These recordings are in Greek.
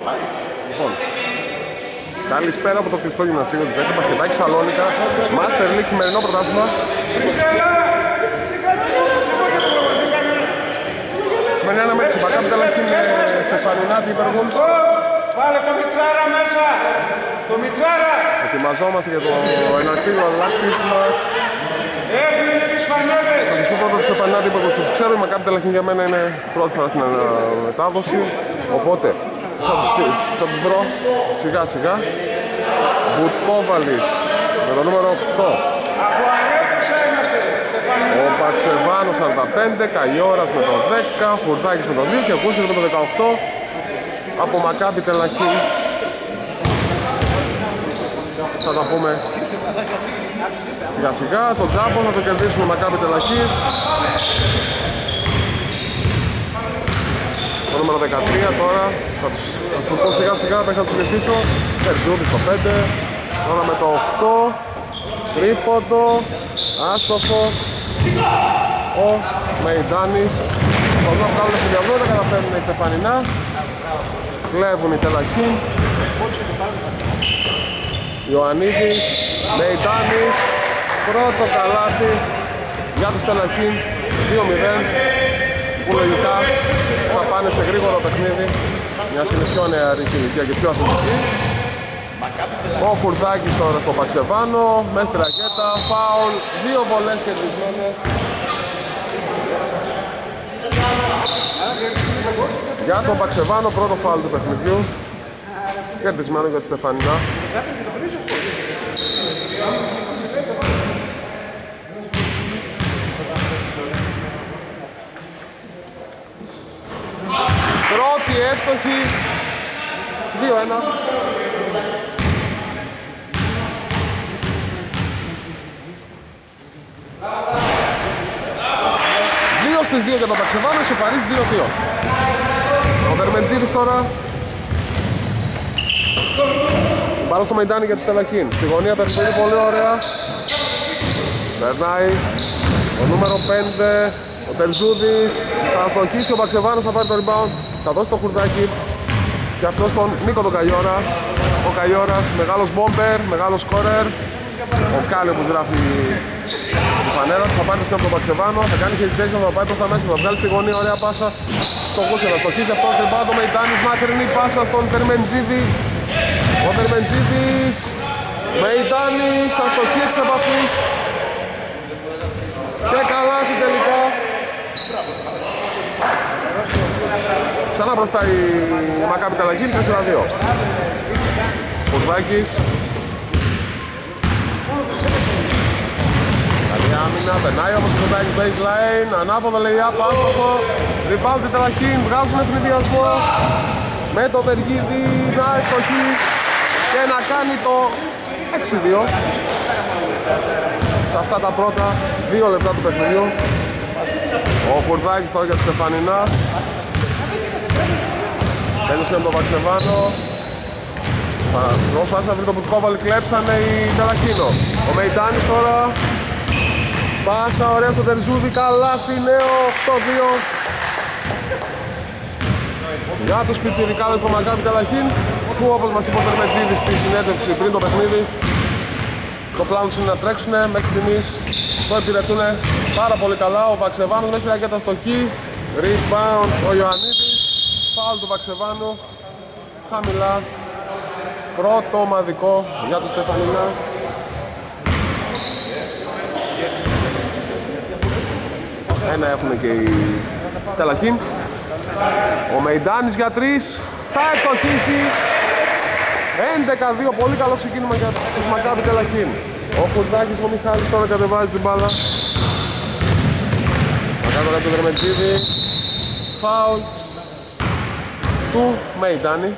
Λοιπόν, καλησπέρα από το κλειστό γυμναστήριο της ΔΕΚ, Μπασκετάκι Σαλόνικα, Master League χειμερινό πρωτάθλημα. Σημερινή αναμέτρηση, Μακάμπι Τελαχήν Στεφανινά, Timberwolves. Βάλε το Μιτσάρα μέσα! Το Μιτσάρα! Ετοιμαζόμαστε για το εναρκτήριο λάκτισμα. Έκλεινε τις φανέλες! Θα σας πω πρώτα τη Στεφανινά Timberwolves. Ξέρω, η Μακάμπι Τελαχήν για μένα είναι πρώτη φορά στην μετάδοση. Οπότε θα τους βρω σιγά σιγά. Μπουτκόβαλης με το νούμερο 8. Από ανέφουσα είμαστε! Ο Παξεβάνος 45, Καϊόρας με το 10, Φουρδάκης με το 2 και ο Κούσιος με το 18 από Μακάμπι Τελαχήν. Θα τα πούμε σιγά σιγά. Το τζάμπο θα το κερδίσουμε Μακάμπι Τελαχήν. Το νούμερο 13 τώρα θα του πω σιγά σιγά μέχρι να τους συνηθίσω. Τερζούδη στο 5, τώρα με το 8, τρίποντο, άστοχο. Ο Μεϊντάνης. Θα δούμε να βγάλουν στο διαβρό, δεν καταφέρνουν οι Στεφανινά. Κλέβουν οι Τελαχήν. Ιωαννίδης, Μεϊντάνης. Πρώτο καλάθι για τους Τελαχήν. 2-0. Που λογικά θα πάνε σε γρήγορο παιχνίδι, μιας και είναι πιο νεαρή ηλικία και πιο αθλητική. Ο Κουρδάκης τώρα στο Παξεβάνο, με στη ρακέτα, φάουλ, 2 βολές κερδισμένες. Για τον Παξεβάνο, πρώτο φάουλ του παιχνιδιού, κερδισμένο για τη Στεφανινά. Πρώτη εύστοχη, 2-1. Δύο στις 2 για τον Παξεβάνο, ισοφαρίζει 2-2. Ο Δερμεντζίδης τώρα. Μπάλα στο Μεϊντάνι για τη Τελαχήν. Στη γωνία περιπτώνει πολύ ωραία. Περνάει ο νούμερο 5. Ο Τερζούδης θα αστοχίσει, ο Παξεβάνος θα πάρει το rebound, θα δώσει το Χουρδάκι και αυτό στον Νίκο τον Καϊόρα. Ο Καϊόρας, μεγάλος μπόμπερ, μεγάλος σκόρερ. Ο Κάλιο που γράφει τη φανέλα, θα πάρει το σκέπτο τον Παξεβάνο, θα κάνει hesitation, θα πάει προς τα μέσα, θα βγάλει στη γωνία, ωραία πάσα στον Κούσιο, θα αστοχίσει αυτός rebound, ο Μεϊντάνης, μακρινή πάσα στον Τερμεντζίδη. Ο Τερμεντζίδης, Μεϊντάνης, αστοχή εξ επαφής και καλάθι τελικά. Ξανά μπροστά η Μακάμπι Τελαχήν, 4-2. Κουρδάκης. Καλή άμυνα, περνάει όμως ο Κουρδάκης baseline, ανάποδο λέει up, άστοχο. Rebound η Τελαχήν, βγάζουν ευνηδιασμό με το Βεργίδη να ευστοχεί και να κάνει το 6-2 σε αυτά τα πρώτα 2 λεπτά του παιχνιδιού. Ο Κουρδάκης τώρα για τη Στεφανινά. Έλειψε με τον Παξεβάνο. Προσπάθησε να βρει το Μπουτκόβαλη, κλέψανε οι Τελαχήνο. Ο Μεϊντάνης τώρα. Πάσα ωραία στο Τερζούδη, καλάθι, νέο 8-2. Για τους πιτσιρικάδες στο Μακάμπι Τελαχήν, που όπως μας είπε ο Τερμεντζίδης στη συνέντευξη πριν το παιχνίδι, το πλάνο τους είναι να τρέξουν, μέχρι στιγμής το επιρετούν πάρα πολύ καλά. Ο Παξεβάνος μέσα στη ρακέτα στοχή, rebound ο Ιωαννίδης, φάουλ του Παξεβάνου, χαμηλά, πρώτο ομαδικό για τους Στεφανινά. Ένα έχουν και οι Τελαχήν. Ο Μεϊντάνης για 3, θα ευστοχίσει. 11-2, πολύ καλό ξεκίνημα για τους Μακάμπι Τελαχήν. Ο Κουρδάκης, ο Μιχάλης τώρα κατεβάζει την μπάλα. Θα κάνω κάποιο Δερμεντζίδη. Φάουλ του Μεϊντάνη.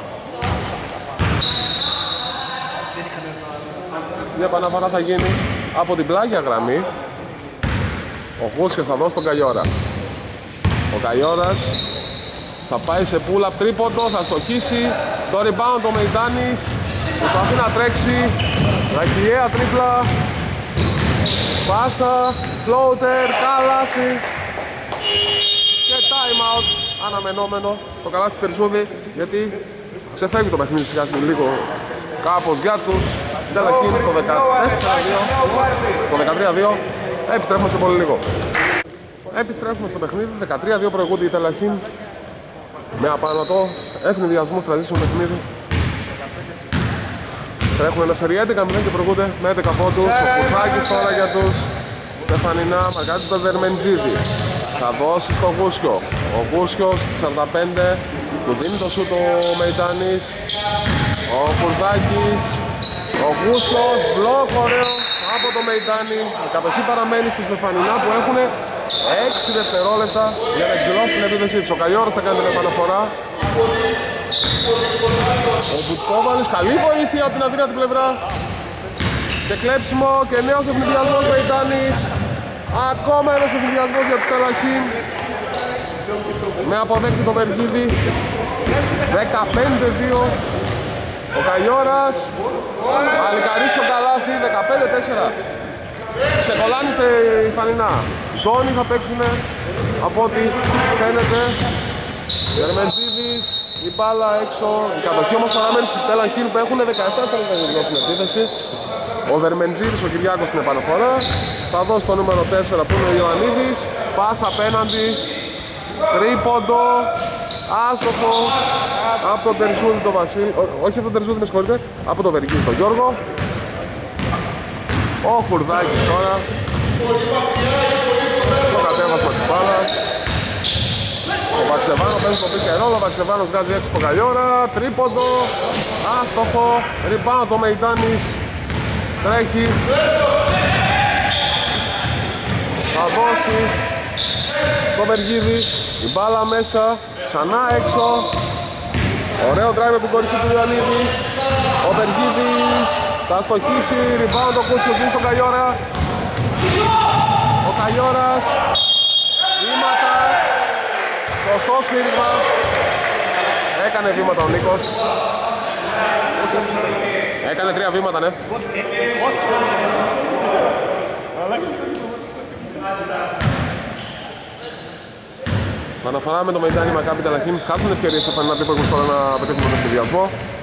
Μια επαναφορά θα γίνει από την πλάγια γραμμή. Ο Γούσιος θα δώσει τον Καϊόρα. Ο Καϊόρας θα πάει σε pull-up τρίποντο, θα στοχίσει. Το rebound ο Μεϊντάνης. Προσπαθεί να τρέξει. Ραχιαία τρίπλα. Πάσα, floater, καλάθι. Και time out. Αναμενόμενο το καλάθι του Τερζούδη, γιατί Ξεφεύγει το παιχνίδι σιγά λίγο κάπως για τους Τελαχήν στο 14-2. Στο 13-2. Επιστρέφουμε σε πολύ λίγο. Επιστρέφουμε στο παιχνίδι. 13-2 προηγούνται οι Τελαχήν. Με απανωτός ευνηδιασμούς τραζίσουν παιχνίδι. Τρέχουν ένα σερί 11-0 και προηγούνται με 11 πόντους. Ο Κουρθάκης τώρα για τους Στεφανινά. Μαρκάται το Δερμεντζίδη. Θα δώσει στο Γούσιο. Ο Γούσιος στις 45 του δίνει το σούτ ο Μεϊτάνης. Ο Κουρθάκης. Ο Γούσιος. Μπλοκ ωραίο από το Μεϊτάνη. Η κατοχή παραμένει στη Στεφανινά που έχουν 6 δευτερόλεπτα για να εκδηλώσουν την επίθεσή τους. Ο Καϊόρας θα κάνει την επαναφορά. Ο Μπουτκόβαλης, καλή βοήθεια από την αδύνατη πλευρά. Και κλέψιμο και νέος ευνηδιασμός Μεϊτάνης. Ακόμα ένας ευνηδιασμός για τους Τελαχήν. Με αποδέκτη το Βεργίδη. 15-2. Ο Καϊόρας. Αλικαρίσκο καλάθι. 15-4. Ξεκολλάνει στη Φανινά. Ζώνη θα παίξουνε από ό,τι φαίνεται. Δερμεντζίδης, η μπάλα έξω. Η κατοχή όμως παραμένει στους Τελαχήν που έχουν 17 θέλετε να δώσουν επίθεση. Ο Δερμεντζίδης, ο Κυριάκος στην επαναφορά. Θα δώσει το νούμερο 4 που είναι ο Ιωαννίδης. Πάσα απέναντι. Τρίποντο. Άστοχο. Από τον Τερζούδη το Βασίλη. Όχι από τον Τερζούδη, με συγχωρείτε. Από τον Βεργίδη τον Γιώργο. Ο Κουρδάκης τώρα. Στο κατέβασμα της μπάλας. Ο Βαξεβάνο παίζει το πίκε ρόλο. Ο Βαξεβάνο βγάζει έξω στον Καϊόρα. Τρίποντο. Άστοχο. Ριμπάνω το Μεϊτάνης. Τρέχει. Θα δώσει το Βεργίδη. Η μπάλα μέσα. Ξανά έξω. Ωραίο drive από την κορυφή του Ιωαννίδη. Ο Βεργίδης θα στοχίσει. Ριμπάνω το Κούσιος δίνει στον Καϊόρα. Ο Καϊόρας. Βήματα. Σωστό σφύριγμα. Έκανε βήματα ο Νίκος. Έκανε 3 βήματα, ναι. Αναφορά με το Μεϊτάνι Μακάμπι Τελαχήν. Χάσουν ευκαιρίες στα Φανινάτη που έχουν τώρα να πετύχουν τον εκπαιδευασμό.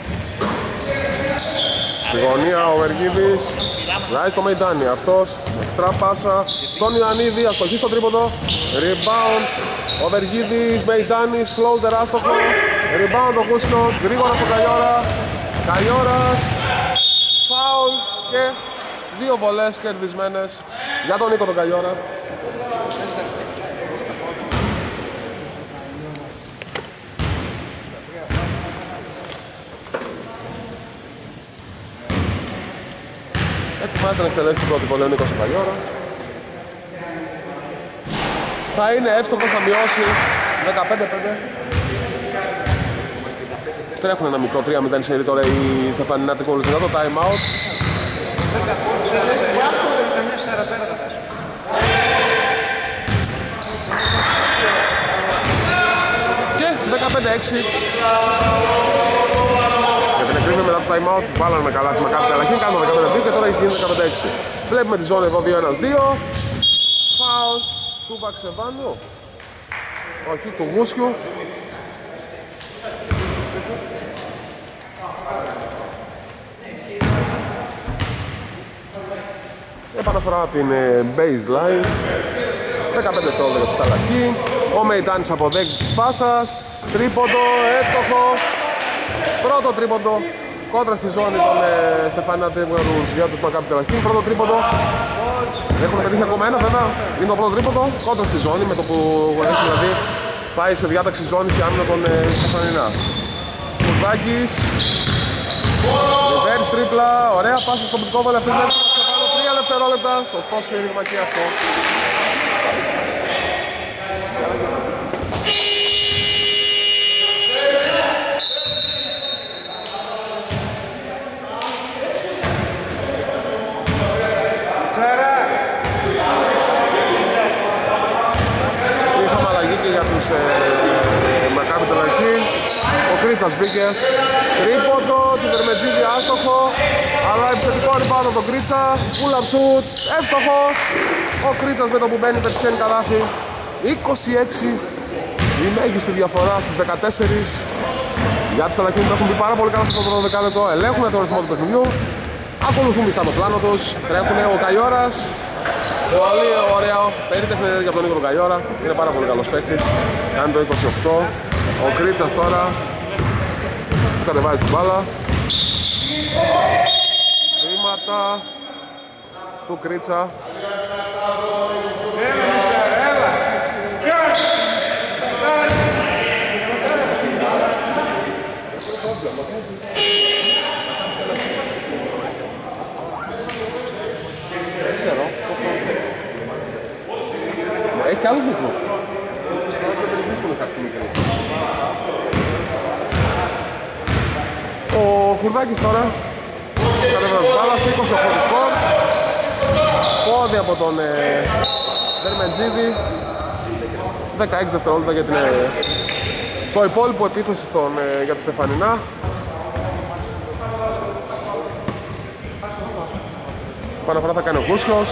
Στη γωνία ο Βεργίδης. Βγάζει το Μεϊτάνι. Αυτός εξτρά πάσα στον Ιωαννίδη. Αστοχή στο τρίποντο. Rebound. Ο Βεργίδης, Μεϊτάνης, floater άστοχο. Rebound ο Κούσκος. Γρήγορα στο Καϊόρα. Καϊόρας. Φάουλ και 2 βολές κερδισμένες για τον Νίκο τον Καϊόρα. Ετοιμάζεται να εκτελέσει την πρώτη βολή ο Νίκος ο Καϊόρα. Θα είναι εύστοχος, θα μειώσει 15-5. Τρέχουν ένα μικρό 3-0 σερί τώρα οι Στεφανινάτοι ακολουθούν το time out. Και 15-6. Για την εκκρίνη μετά το time out τους βάλανε με καλά με κάτι Τελαχήν, κάνουν 15-2 και τώρα έχει γίνει 15-6. Βλέπουμε τη ζώνη εδώ 2-1-2. Φάουλ του Βαξεβάνου. Όχι, του Γούσιου. Επαναφορά την baseline. 15 δευτερόλεπτα για τους Τελαχήν. Ο Μεϊτάνης αποδέκτης της πάσας. Τρίποντο, εύστοχο. Πρώτο τρίποντο κόντρα στη ζώνη των Στεφανινάτη για τους Μακάμπι Τελαχήν. Πρώτο τρίποντο. Έχουν πετύχει ακόμα ένα βέβαια. Είναι το πρώτο τρίποντο κόντρα στη ζώνη με το που έχει δηλαδή πάει σε διάταξη ζώνης η άμυνα των Στεφανινά. Κουρδάκης. Reverse τρίπλα. Ωραία πάσα στο Μπουτκόβαλη. Αυτή μέσα στο Βαξεβάνο. 3 δευτερόλεπτα. Σωστό σφύριγμα και αυτό. Είχαμε αλλαγή και για τους Μακάμπι Τελαχήν. Ο Κρίτσας μπήκε. Τρίποντο, του Δερμεντζίδη άστοχο. Αλλά επιθετικό rebound από τον Κρίτσα. Pull-up shoot, εύστοχο. Ο Κρίτσας με το που μπαίνει πετυχαίνει καλάθι. 26 η μέγιστη διαφορά στους 14 Για τους Ταλαχίνοι που έχουν μπει πάρα πολύ καλά στο πρώτο δεκάλεπτο, ελέγχουν τον ρυθμό του παιχνιδιού, ακολουθούν πιστά το πλάνο τους, τρέχουν ο Καϊόρας. Πολύ ωραίο, περίτεχνη ενέργεια από τον Νίκο Καϊόρα, είναι πάρα πολύ καλός παίκτης, κάνει το 28. Ο Κρίτσας τώρα που κατεβάζει την μπάλα. Βήματα του Κρίτσα. Έχει κι άλλους μικρούς. Ο Χουρδάκης τώρα κατεβάζει μπάλα, 28 σκορ. Πόδι από τον Δερμεντζίδη. 16 δευτερόλεπτα για το υπόλοιπο επίθεση για τη Στεφανινά. Παναφορά θα κάνει ο Κούσιος.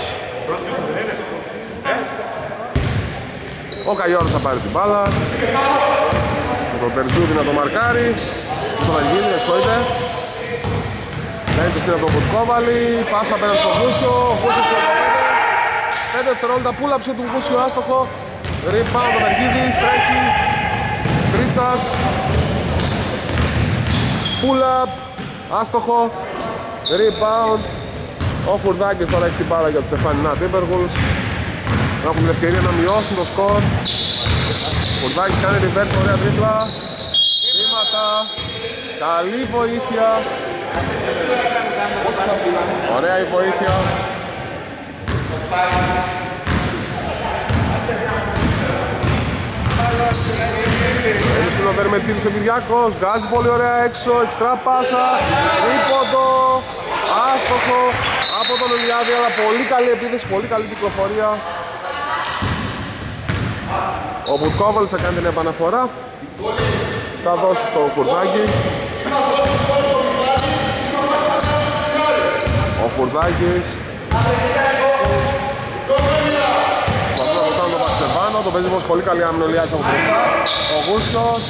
Ο Καϊόρας θα πάρει την μπάλα. Με τον Τερζούδη να το μαρκάρει. Τον Αγγίλη, εσχόηται. Κάνει το στήρα από τον Κουτκόβαλη. Πάσα πέρα στον Κούσιο. Ο Κούσιος σε 5 δευτερόλεπτα. Πούλαψε του Κούσιο άστοχο. Rebound ο Βεργίδης, τρέχει. Κρίτσας. Pull-up. Άστοχο. Rebound. Ο Χουρδάκης τώρα έχει την μπάλα για τους Στεφανινά Timberwolves. Έχουν την ευκαιρία να μειώσουν το σκορ. Ο Χουρδάκης κάνει reverse, ωραία τρίπλα. Βήματα. Καλή βοήθεια. Ωραία η βοήθεια. Έμεισκει ο Δερμετζίδης ο Κυριάκος. Βγάζει πολύ ωραία έξω. Εξτρά πάσα. Τρίποντο. Άστοχο από τον Ηλιάδη, αλλά πολύ καλή επίθεση, πολύ καλή κυκλοφορία. Ο Μπουτκόβαλης θα κάνει την επαναφορά. Θα δώσει στο Χουρδάκη. Ο Χουρδάκης. Προσπαθούν να βοηθάνε τον Παξεβάνο. Το παίζει όμως πολύ καλή άμυνα ο Ηλιάδης από μπροστά. Ο Γούσκος.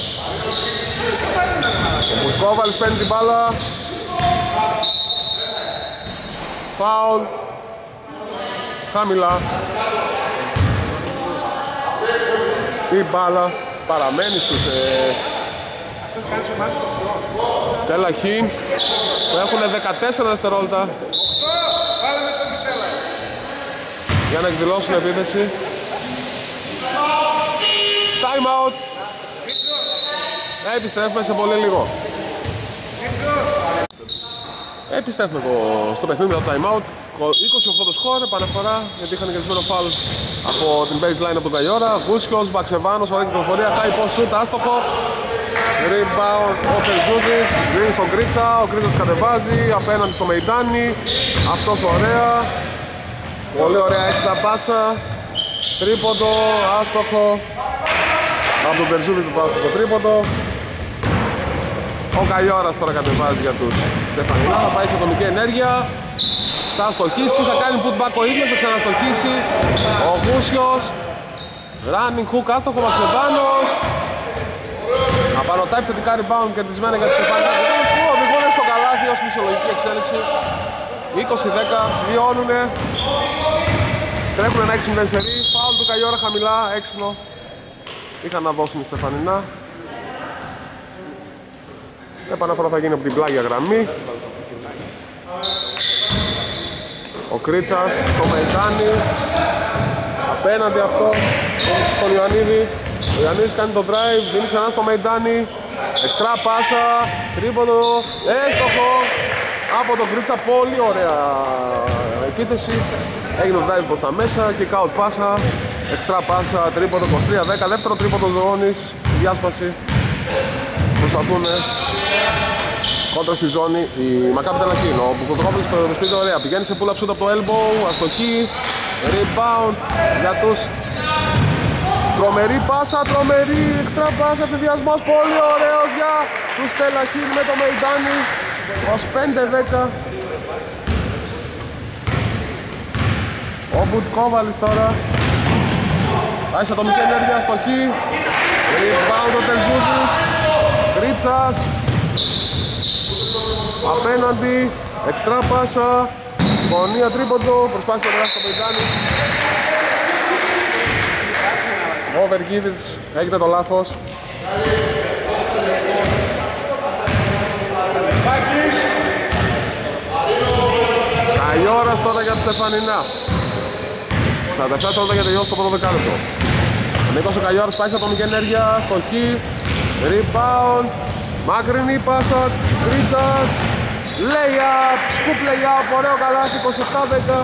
Ο Μπουτκόβαλης παίρνει την μπάλα. Φάουλ. Χαμηλά. Η μπάλα παραμένει στους Τελαχή που έχουν 14 δευτερόλεπτα για να εκδηλώσουν επίθεση. Time out. Επιστρέφουμε σε πολύ λίγο. Επιστρέφουμε στο παιχνίδι με το time out. 28 το σκορ, επαναφορά γιατί είχαν κερδισμένο φάουλ από την baseline από τον Καϊόρα. Γούσιος, Μπαξεβάνος, ωραία κυκλοφορία, high post shoot, άστοχο. Rebound, ο Τερζούδης, δίνει στον Κρίτσα, ο Κρίτσας κατεβάζει απέναντι στο Μεϊντάνι. Αυτός ωραία. Πολύ ωραία έξτρα πάσα. Τρίποντο, άστοχο. Από τον Τερζούδη το άστοχο τρίποντο. Ο Καϊόρας τώρα κατεβάζει για τους Στεφανινά, θα πάει σε ατομική ενέργεια. Θα στοχίσει, θα κάνει putback ο ίδιος, θα ξαναστοχίσει. Ο Γούσιος. Running hook, άστοχο Μαξεβάνος. Απανωτάει θετικά rebound κερδισμένα για τους Στεφανινά. Οδηγούν στο καλάθι ως φυσιολογική εξέλιξη. 20-10, μειώνουνε. Τρέχουν ένα 6-0 σερί. Φάουλ του Καϊόρα χαμηλά, έξυπνο. Είχαν να δώσουν οι Στεφανινά. Επαναφορά θα γίνει από την πλάγια γραμμή. Ο Κρίτσας στο Μεϊτάνι. Απέναντι αυτό στον Ιωαννίδη. Ο Ιωαννίδης κάνει το drive, δίνει ξανά στο Μεϊτάνι. Εξτρά πάσα, τρίποντο, έστοχο από τον Κρίτσα. Πολύ ωραία επίθεση. Έγινε το drive προς τα μέσα, kick out πάσα. Εξτρά πάσα, τρίποντο 23-10. Δεύτερο τρίποντο Ζωώνης, διάσπαση. Προσπαθούν κόντρα στη ζώνη η Μακάμπι Τελαχήν. Ο Μπουκοτρόπουλος το σπίτι ωραία. Πηγαίνει σε pull-up shoot από το elbow, αστοχή. Rebound για τους. Τρομερή πάσα, τρομερή εξτρά πάσα, ευθυδιασμός πολύ ωραίος για τους Τελαχήν με το Μεϊντάνι. 25-10. Ο Μπουτκόβαλης τώρα. Πάει σε ατομική ενέργεια, αστοχή. Rebound ο Τερζούδης. Κρίτσας απέναντι, εξτρά πάσα, γωνία τρίποντο, προσπάθησε να περάσει το Μεϊτάνη. Ο Βεργίδης έγινε το λάθος. Καϊόρας τώρα για τη Στεφανινά. 47 για τελειώσει το πρώτο δεκάλεπτο. Ο Νίκος ο Καϊόρας πάει σε ατομική ενέργεια, στο χ, rebound, μακρινή πάσα, Κρίτσας, lay-up, scoop lay-up, ωραίο καλάθι, 27-10.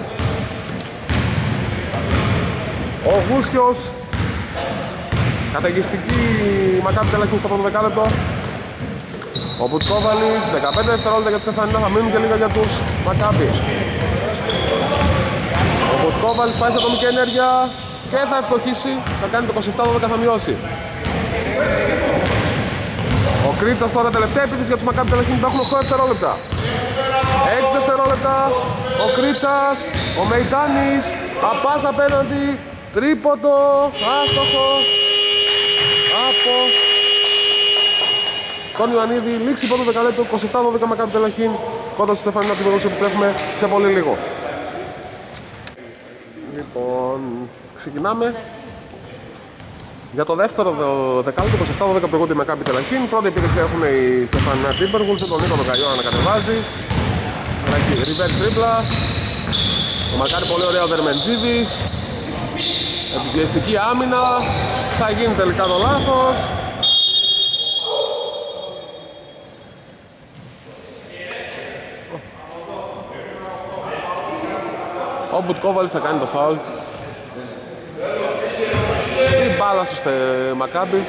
Ο Γούσιος, καταιγιστική Μακάμπι Τελαχή στο πρώτο δεκάλεπτο. Ο Μπουτκόβαλης, 15 δευτερόλεπτα για τη Στεφανινά, θα μείνουν και λίγα για τους Μακάμπι. Ο Μπουτκόβαλης πάει σε ατομική ενέργεια και θα ευστοχίσει, θα κάνει το 27-12, θα μειώσει. Ο Κρίτσας τώρα τελευταία επίθεση για τους Μακάμπι Τελαχή, υπάρχουν 8 δευτερόλεπτα. 6 δευτερόλεπτα, ο Κρίτσας, ο Μεϊτάνης, απάς απέναντι, τρίποντο, άστοχο, από τον Ιωαννίδη, λήξη πρώτο δεκαλέπτο, 27-12 Μακάμπι Τελαχή, κοντά στη Στεφανινά του Βεγούς, επιστρέφουμε σε πολύ λίγο. Λοιπόν, ξεκινάμε. Για το δεύτερο δεκάλεπτο, 27-12 προηγούνται οι Μακάμπι Τελαχή. Πρώτη επίθεση έχουν οι Στεφανινά Τίμπεργουλς, τον Νίκο τον Καϊόρα να κατεβάζει. Reverse τρίπλα. Ο Μακάρι πολύ ωραίο Δερμεντζίδης. Επιδιαστική άμυνα. Θα γίνει τελικά το λάθος. Ο Μπουτκόβαλης θα κάνει το φάουλ. Η μπάλα στους Μακάμπι.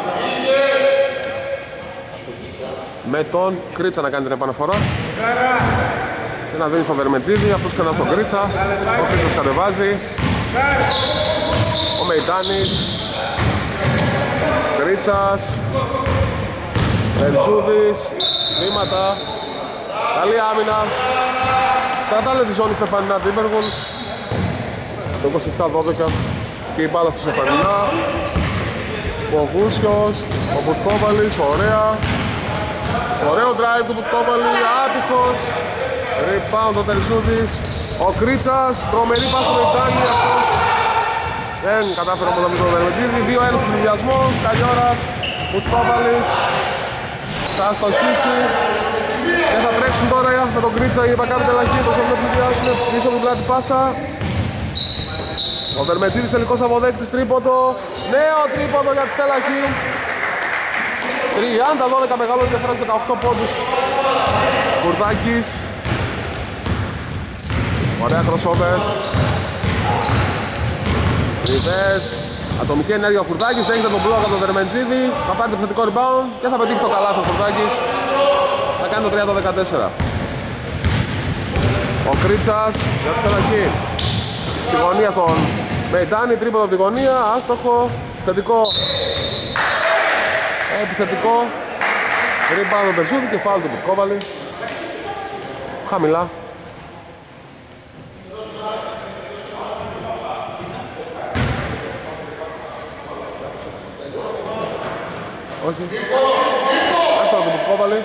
Με τον Κρίτσα να κάνει την επαναφορά. Και να δίνει στον Βερμετζίδη, αυτός ξανά στον Κρίτσα. Ο Κρίτσας κατεβάζει. Ο Μεϊτάνης. Κρίτσας. Βερζούδης. Βήματα. Καλή άμυνα. Κρατάνε τη ζώνη Στεφανινά Τίμπεργουλς. Το 27-12. Και η μπάλα στους Στεφανινά. Ο Γούσιος. Ο Μπουτκόβαλης. Ωραία. Ωραίο drive του Μπουτκόβαλη. Άτυχος. Rebound ο Τερζούδης. Ο Κρίτσας. Τρομερή πάση στο Μεϊτάνη. Αυτός δεν κατάφερε όμως να βρει τον Δερμετζίδη. 2-1 στον πληδιασμό. Καϊόρας. Μπουτκόβαλης. Θα στοχίσει. Και θα τρέξουν τώρα με τον Κρίτσα οι Μακάμπι Τελαχή. Το σώμα να πληδιάσουν πίσω από την πλάτη πάσα. Ο Δερμετζίδης τελικός αποδέκτης τρίποντο. Νέο τρίποντο για τις Τελαχή. 30-12 μεγάλο ενδιαφέρον, 18 πόντους. Κουρδάκης. Ωραία crossover. Ριβές. Ατομική ενέργεια ο Κουρδάκης. Δέχεται τον μπλοκ από τον Δερμεντζίδη. Θα πάρει το επιθετικό rebound και θα πετύχει το καλάθι ο Κουρδάκης. Θα κάνει το 30-14. Ο Κρίτσας για τη Τελαχή. Στη γωνία στον Μεϊτάνη. Τρίποντο από τη γωνία. Άστοχο. Θετικό. Επιθετικό. Rebound ο Μπερζούδη και φάουλ του Μπουτκόβαλη. Χαμηλά. Όχι. Δεύτερο του Μπουτκόβαλη.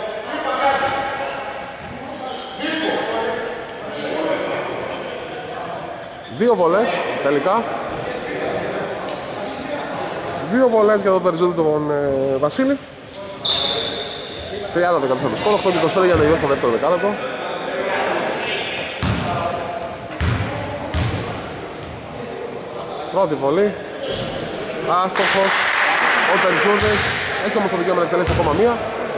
Δύο βολές τελικά. Δύο βολές για τον Τερζούδη τον Βασίλη. 30-14 το σκορ, 8-25 για να τελειώσει το δεύτερο δεκάλεπτο. Πρώτη βολή. Άστοχος ο Τερζούδης. Έχει όμως το δικαίωμα να εκτελέσει ακόμα μία.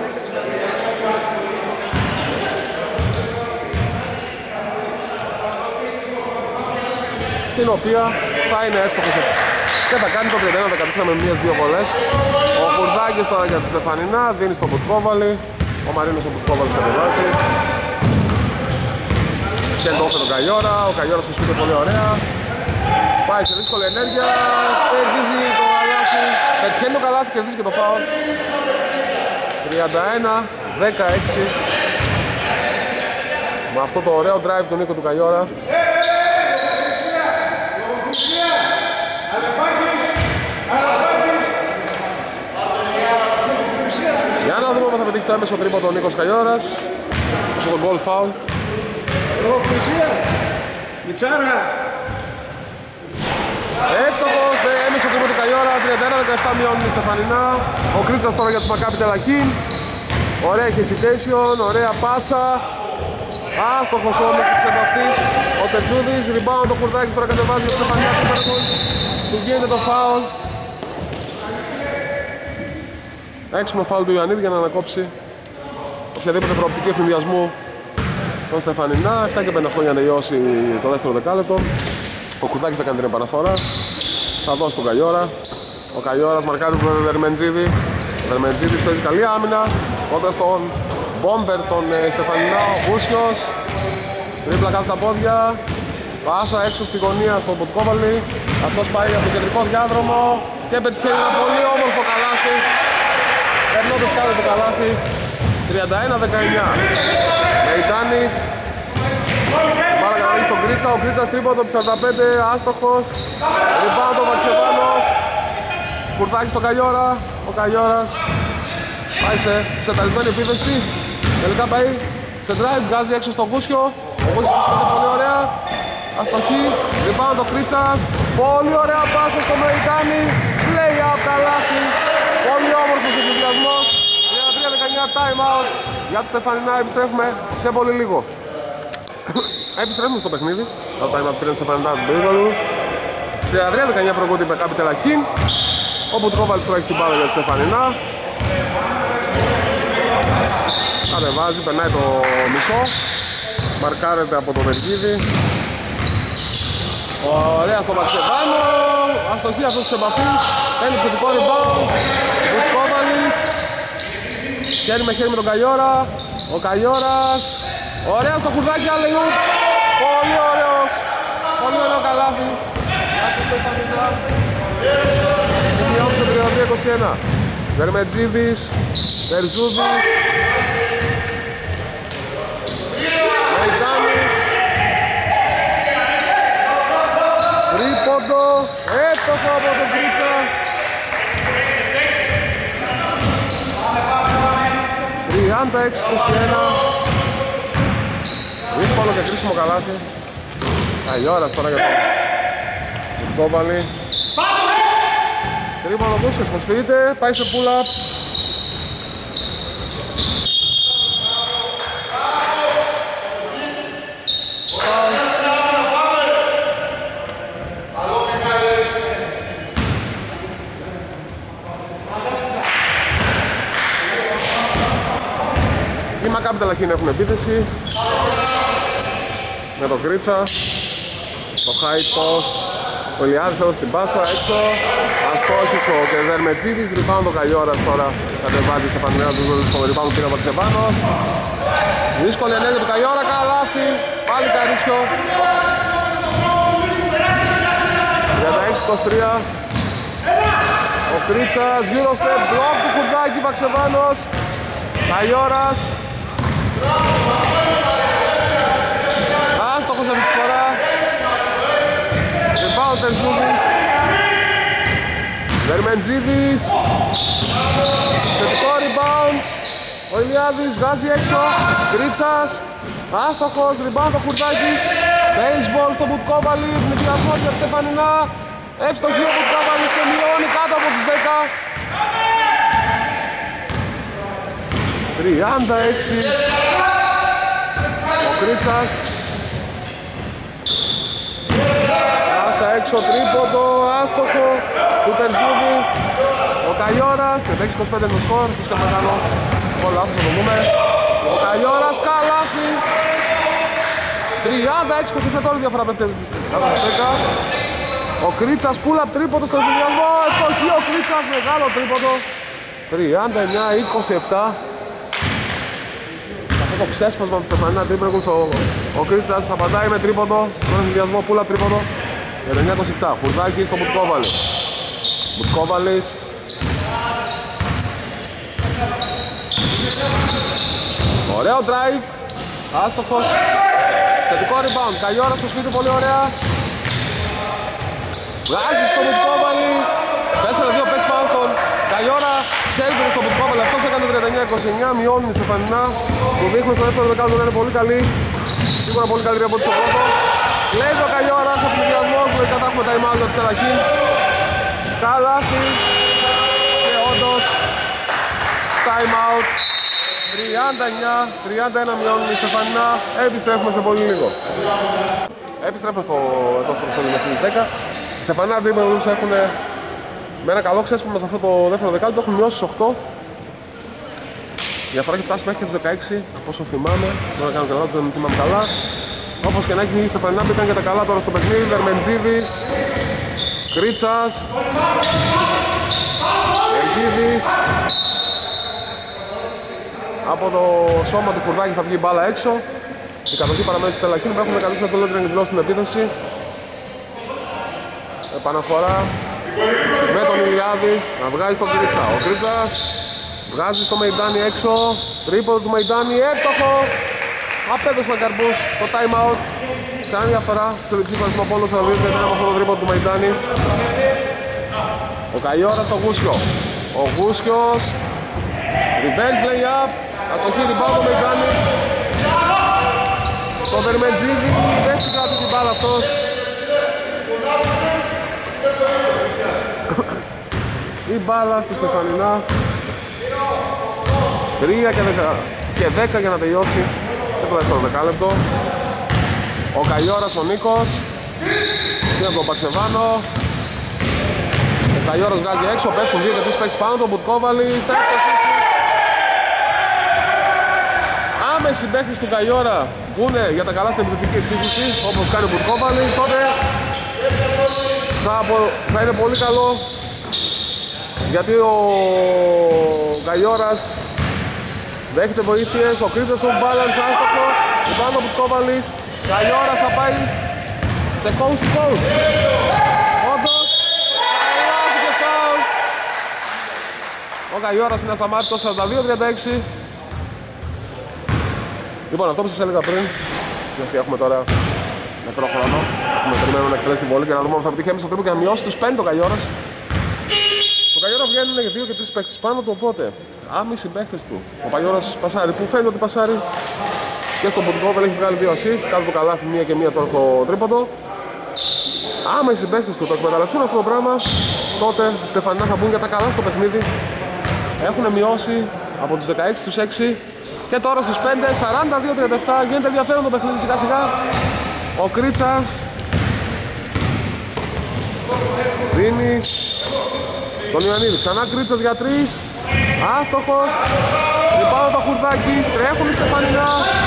Στην οποία θα είναι έστοχος και θα κάνει το 31-14 με μίας δύο βολές. Ο Κουρδάκης τώρα για τη Στεφανινά, δίνει στον Μπουτκόβαλη. Ο Μαρίνος ο Μπουτκόβαλης κατεβάζει. Και το όφερε τον Καϊόρα, ο Καϊόρας που σπίτι πολύ ωραία. Πάει σε δύσκολη ενέργεια, κερδίζει το καλάθι. Πετυχαίνει το καλάθι, κερδίζει και το φάουλ. 31-16. Με αυτό το ωραίο drive του Νίκο του Καϊόρα. να δούμε αν θα πετύχει το έμεσο τρίποντο ο Νίκος Καγιώρας. Αυτό το goal foul. Λογοκρισία. Μιτσάρα. Εύστοχος, έμεσο τρίποντο του Καγιώρα. 31-17 μειώνουν οι Στεφανινά. Ο Κρίτσας τώρα για τους Μακάπι Τελαχήν. Ωραία hesitation, ωραία πάσα. Άστοχος όμως ο ξεπαυτής. Ο Τερζούδης, rebound ο Κουρδάκης τώρα κατεβάζει για τους Στεφανινά. Του γίνεται το foul. Έξυπνο φάουλ του Ιωαννίδη για να ανακόψει οποιαδήποτε προοπτική εφημιασμού των Στεφανινά. 7 και 5 χρόνια να τελειώσει το δεύτερο δεκάλεπτο. Ο Κουρδάκης θα κάνει την επαναφορά. Θα δώσει τον Καγιώρα. Ο Καγιώρας μαρκάρει τον Δερμεντζίδη. Ο Δερμεντζίδης παίζει καλή άμυνα κόντρα στον μπόμπερ των Στεφανινά. Ο Βούσιος. Τρίπλα κάτω τα πόδια. Πάσα έξω στη γωνία στον Ποτκόβαλη. Αυτός πάει από το κεντρικό διάδρομο και πετυχαίνει ένα πολύ όμορφο καλάθι. Περνώντας κάτω το καλάθι. 31-19. Μεϊτάνης. Πάρα κανονίζει στον Κρίτσα. Ο Κρίτσας τρίποντο από 45. Άστοχος. Rebound ο Βαξεβάνος. Κουρδάκης στον Καγιώρα. Ο Καγιώρας πάει σε ταλισμένη επίθεση. Τελικά πάει σε drive. Βγάζει έξω στον Κούσιο. Ο Κούσιος παίζει πολύ ωραία. Αστοχή. Rebound ο Κρίτσας. Πολύ ωραία πάσα στο Μεϊτάνη. Play out καλάθι. Πολύ όμορφος εκδιασμός. 33-19 time out για τους Στεφανινά. Επιστρέφουμε σε πολύ λίγο. Επιστρέφουμε στο παιχνίδι. Το time out πήραν Στεφανινά την περίοδο. 33-19 προηγούνται οι Μακάπι Τελαχήν. Ο Μπουτκόβαλης τώρα έχει την μπάλα για τους Στεφανινά. Κατεβάζει, περνάει το μισό. Μαρκάρεται από τον Βεργίδη. Ωραία στο Βαξεβάνο. Αστοχή αυτός της επαφής. Παίρνει θετικό rebound. Μπουτκόβαλης. Χέρι με χέρι με τον Καγιώρα. Ο Καγιώρας. Ωραία στο Κουρδάκι, αλλαγού. Πολύ ωραίος. Πολύ ωραίο καλάθι. Σημειώμησε 33-21. Δερμετζίδης. Τερζούδης. Μεϊτάνης. Τρίποντο. Εύστοχο από τον Κρίτσα. 36-21. Δύσκολο και κρίσιμο καλάθι. Καγιώρας τώρα για τον Κόβαλη. Τρίποντο Κούσιος, φωσφυρείται, πάει σε pull-up. Οι Μακάπι Τελαχήν έχουν επίθεση με τον Κρίτσα. Το high post. Ο Ηλιάδης έδωσε την πάσα έξω. Αστόχησε ο Δερμετζίδης. Rebound ο Καγιώρας τώρα κατεβάζει στα πανελέα του στο rebound του πήρε από Βαξεβάνος. Δύσκολη ενέργεια του Καγιώρα, καλάθι. Πάλι καρίσιο. 36-23. Ο Κρίτσας γύρω step block του Κουρδάκη. Βαξεβάνος. Καγιώρας. Άστοχος αυτή τη φορά. Rebound Τερζούδης. Δερμεντζίδης. Θετικό rebound. Ο Ηλιάδης βγάζει έξω. Κρίτσας. Άστοχος. Rebound ο Κουρδάκης. Baseball στο Μπουτκόβαλη. Νικιασμός για Στεφανινά. Εύστοχη ο Μπουτκόβαλης και μειώνει κάτω από τους 10. 36. Ο Κρίτσας. Πάσα έξω, τρίποντο, άστοχο του Τερζούδη. Ο Καγιώρας, 36-25 το σκορ, φυσικά μεγάλο όλα αυτό θα το δούμε. Ο Καγιώρας, καλάθι. 36-27 τώρα διαφορά πέφτει κάτω από 10. Ο Κρίτσας, pull-up τρίποντο στον ενθουσιασμό, ευστοχή ο Κρίτσας, μεγάλο τρίποντο. 39-27. Αυτό το ξέσπασμα από τη Στεφανινά τρίποντος, ο Κρίτσας απαντάει με τρίποντο, τον ενθουσιασμό, pull-up τρίποντο. 39-27, Κουρδάκης στο Μπουτκόβαλη. Μπουτκόβαλης. Ωραίο drive, άστοχος. Θετικό rebound, Καγιώρας στο σπίτι, πολύ ωραία. Βγάζει στο Μπουτκόβαλη. 4-2 παίξει πάνω στον Καγιώρα. Ξέρετε στο Μπουτκόβαλ, αυτός έκανε 39-29, μειώνει η Στεφανινά. Του δείχνει στο δεύτερο δεκάλεπτο να είναι πολύ καλή. Σίγουρα πολύ καλύτερη από ό,τι στο πρώτο. Λέει το Καγιώρας, ο πληδιασμός, λογικά έχουμε time out για τη Στελαχή. Καλάθι και όντως time out. 39-31 μειώνουν η Στεφανινά. Επιστρέφουμε σε πολύ λίγο. Επιστρέφουμε εδώ στο Ρωσόλι στις 10. Η Στεφανινά αντίπαλους έχουν με ένα καλό ξέσπασμα σε αυτό το δεύτερο δεκάλεπτο. Έχουν μειώσει στις 8. Η διαφορά έχει φτάσει μέχρι τους 16, από όσο θυμάμαι. Τώρα κάνω καλά, δεν θυμάμαι καλά. Όπως και να έχει η Στεφανινά μπήκαν και τα καλά τώρα στο παιχνίδι. Δερμεντζίδης, Κρίτσας, Ελγίδης. Από το σώμα του Κουρδάκη θα βγει η μπάλα έξω. Η κατοχή παραμένει στη Στελαχίνη που έχουν καλύψει το λόγο να εκδηλώσει την επίθεση. Επαναφορά με τον Ηλιάδη να βγάζει τον Κρίτσα. Ο Κρίτσας βγάζει στο Μεϊντάνι έξω. Τρίποδο του Μεϊντάνι, εύστοχο. Απέδωσε ο Καρμπούς το time out. Κάνει διαφορά σε διψήφασμα πόνο 42-31 από αυτό το τρίποδο του Μεϊντάνι. Ο Καϊώρας στο Γούσιο. Ο Γούσιος reverse layup. Αστοχή rebound ο Μεϊντάνης. Το Δερμεντζίδη δεν συγκράτει την μπάλα αυτός. Η μπάλα στη Στεφανινά. 3 και 10 για να τελειώσει και το δεύτερο δεκάλεπτο. Ο Καϊώρας ο Νίκος. Είναι από τον Παξεβάνο. Ο Καϊώρας βγάζει έξω, πέφτουν 2 και 3 παίκτες πάνω. Το Μπουτκόβαλης θα ευστοχίσει. Άμεση παίκτες του Καϊώρα που είναι για τα καλά στην επιθετική εξίσωση, όπως κάνει ο Μπουτκόβαλης, τότε θα είναι πολύ καλό, γιατί ο Καϊώρας δέχεται βοήθειες. Ο Κρίτσας off balance, άστοχο. Πάνω ο Μπουτκόβαλης. Καϊώρας θα πάει σε coast to coast. Όντως, Καϊώρας και foul. Ο Καϊώρας είναι ασταμάτητος 42-36. Λοιπόν, αυτό που σας έλεγα πριν, μιας και έχουμε τώρα μικρό χρόνο, έχουμε περιμένουμε να εκτελέσει την βολή και να δούμε αν θα πετύχει έμεσα στο τρίπο και να μειώσει τους 5 ο Καϊώρας. Το Καϊόρα βγαίνουν για 2 και 3 παίκτες πάνω του, οπότε άμεση παίκτες του. Ο Καϊώρας πασάρει, που φαίνεται ότι πασάρει και στον Μπουτκόβαλ έχει βγάλει 2 assist, κάτω το καλάθι μία και μία τώρα στο τρίποντο. Άμεση παίκτες του το εκμεταλλευτούν αυτό το πράγμα, τότε οι Στεφανινά θα μπουν για τα καλά στο παιχνίδι. Έχουν μειώσει από τους 16 στους 6 και τώρα στους 5, 42-37, γίνεται ενδιαφέρον το παιχνίδι σιγά σιγά. Ο Κρίτσας δίνει τον Ιωαννίδη, ξανά Κρίτσας για 3, άστοχος. Λιπάνω το Χουρδάκι, τρέχουν οι Στεφανινά.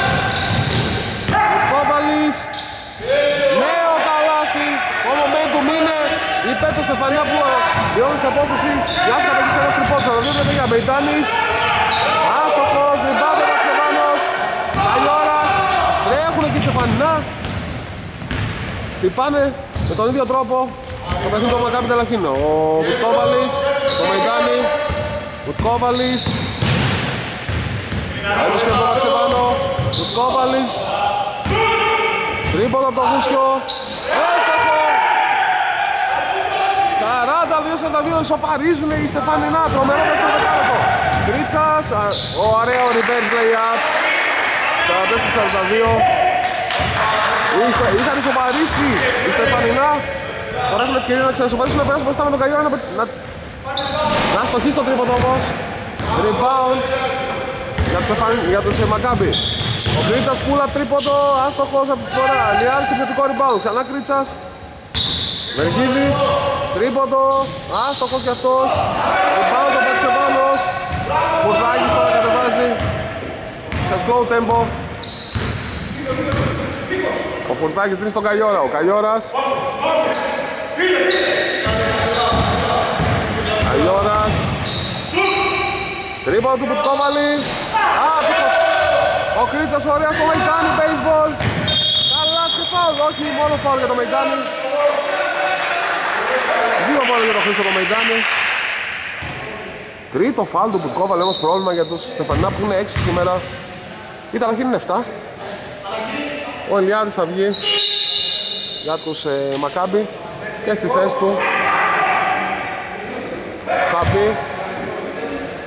Κόβαλης, νέο καλάθι. Το momentum είναι υπέρ του Στεφανινά που βιώνει σε απόσταση. Γιάς καταγγείς ένας τριπός, 42 για Μπεϊτάνης. Άστοχος, λιπάνω ο Ξεβάνος. Καϊώρας, τρέχουν εκεί οι Στεφανινά. Λιπάνε με τον ίδιο τρόπο το παιχνίδι του Μακάμπι Τελαχίνο. Ο Βουτκόβαλης, το Μεϊντάνι. Βουτκόβαλης. Έτος και το Αξεβάνο. Βουτκόβαλης. Τρίποδο από το Γούσκιο. Έστοχο. 42-42 ισοφαρίζουν οι Στεφανινά. Τρομερό δεύτερο δεκάλεπτο. Κρίτσας, ο ωραίο reverse layup. 44-42. Είχαν ισοφαρίσει οι Στεφανινά. Τώρα έχουν ευκαιρία να ξαναισοφαρίσουν, να περάσουν μπροστά με τον Καϊόρα να στοχίσει το τρίποντο όμως. Rebound για τους Μακάμπι. Ο Κρίτσας πουλα τρίποντο, άστοχος αυτή τη φορά. Λιάρης επιθετικό rebound, ξανά Κρίτσας. Βεργίδης, τρίποντο, άστοχος κι αυτός. Rebound ο Παξεβάνος. Κουρδάκης τώρα κατεβάζει σε slow tempo. Ο Κουρδάκης δίνει στον Καϊόρα, ο Καϊόρας. Καϊόρας. Τρίποντο του Μπουτκόβαλη. Άτυχος. Ο Κρίτσας ωραία στο Μεϊντάνι, baseball. Καλά και φάουλ, όχι μόνο φάουλ για το Μεϊντάνι. 2 φάουλ για το Χρήστο το Μεϊντάνι. Τρίτο φάουλ του Μπουτκόβαλη, όμως πρόβλημα για τους Στεφανινά που είναι 6 σήμερα. Η Ταλαχή είναι 7. Ο Ελιάδης θα βγει για τους Μακάμπι και στη θέση του θα μπει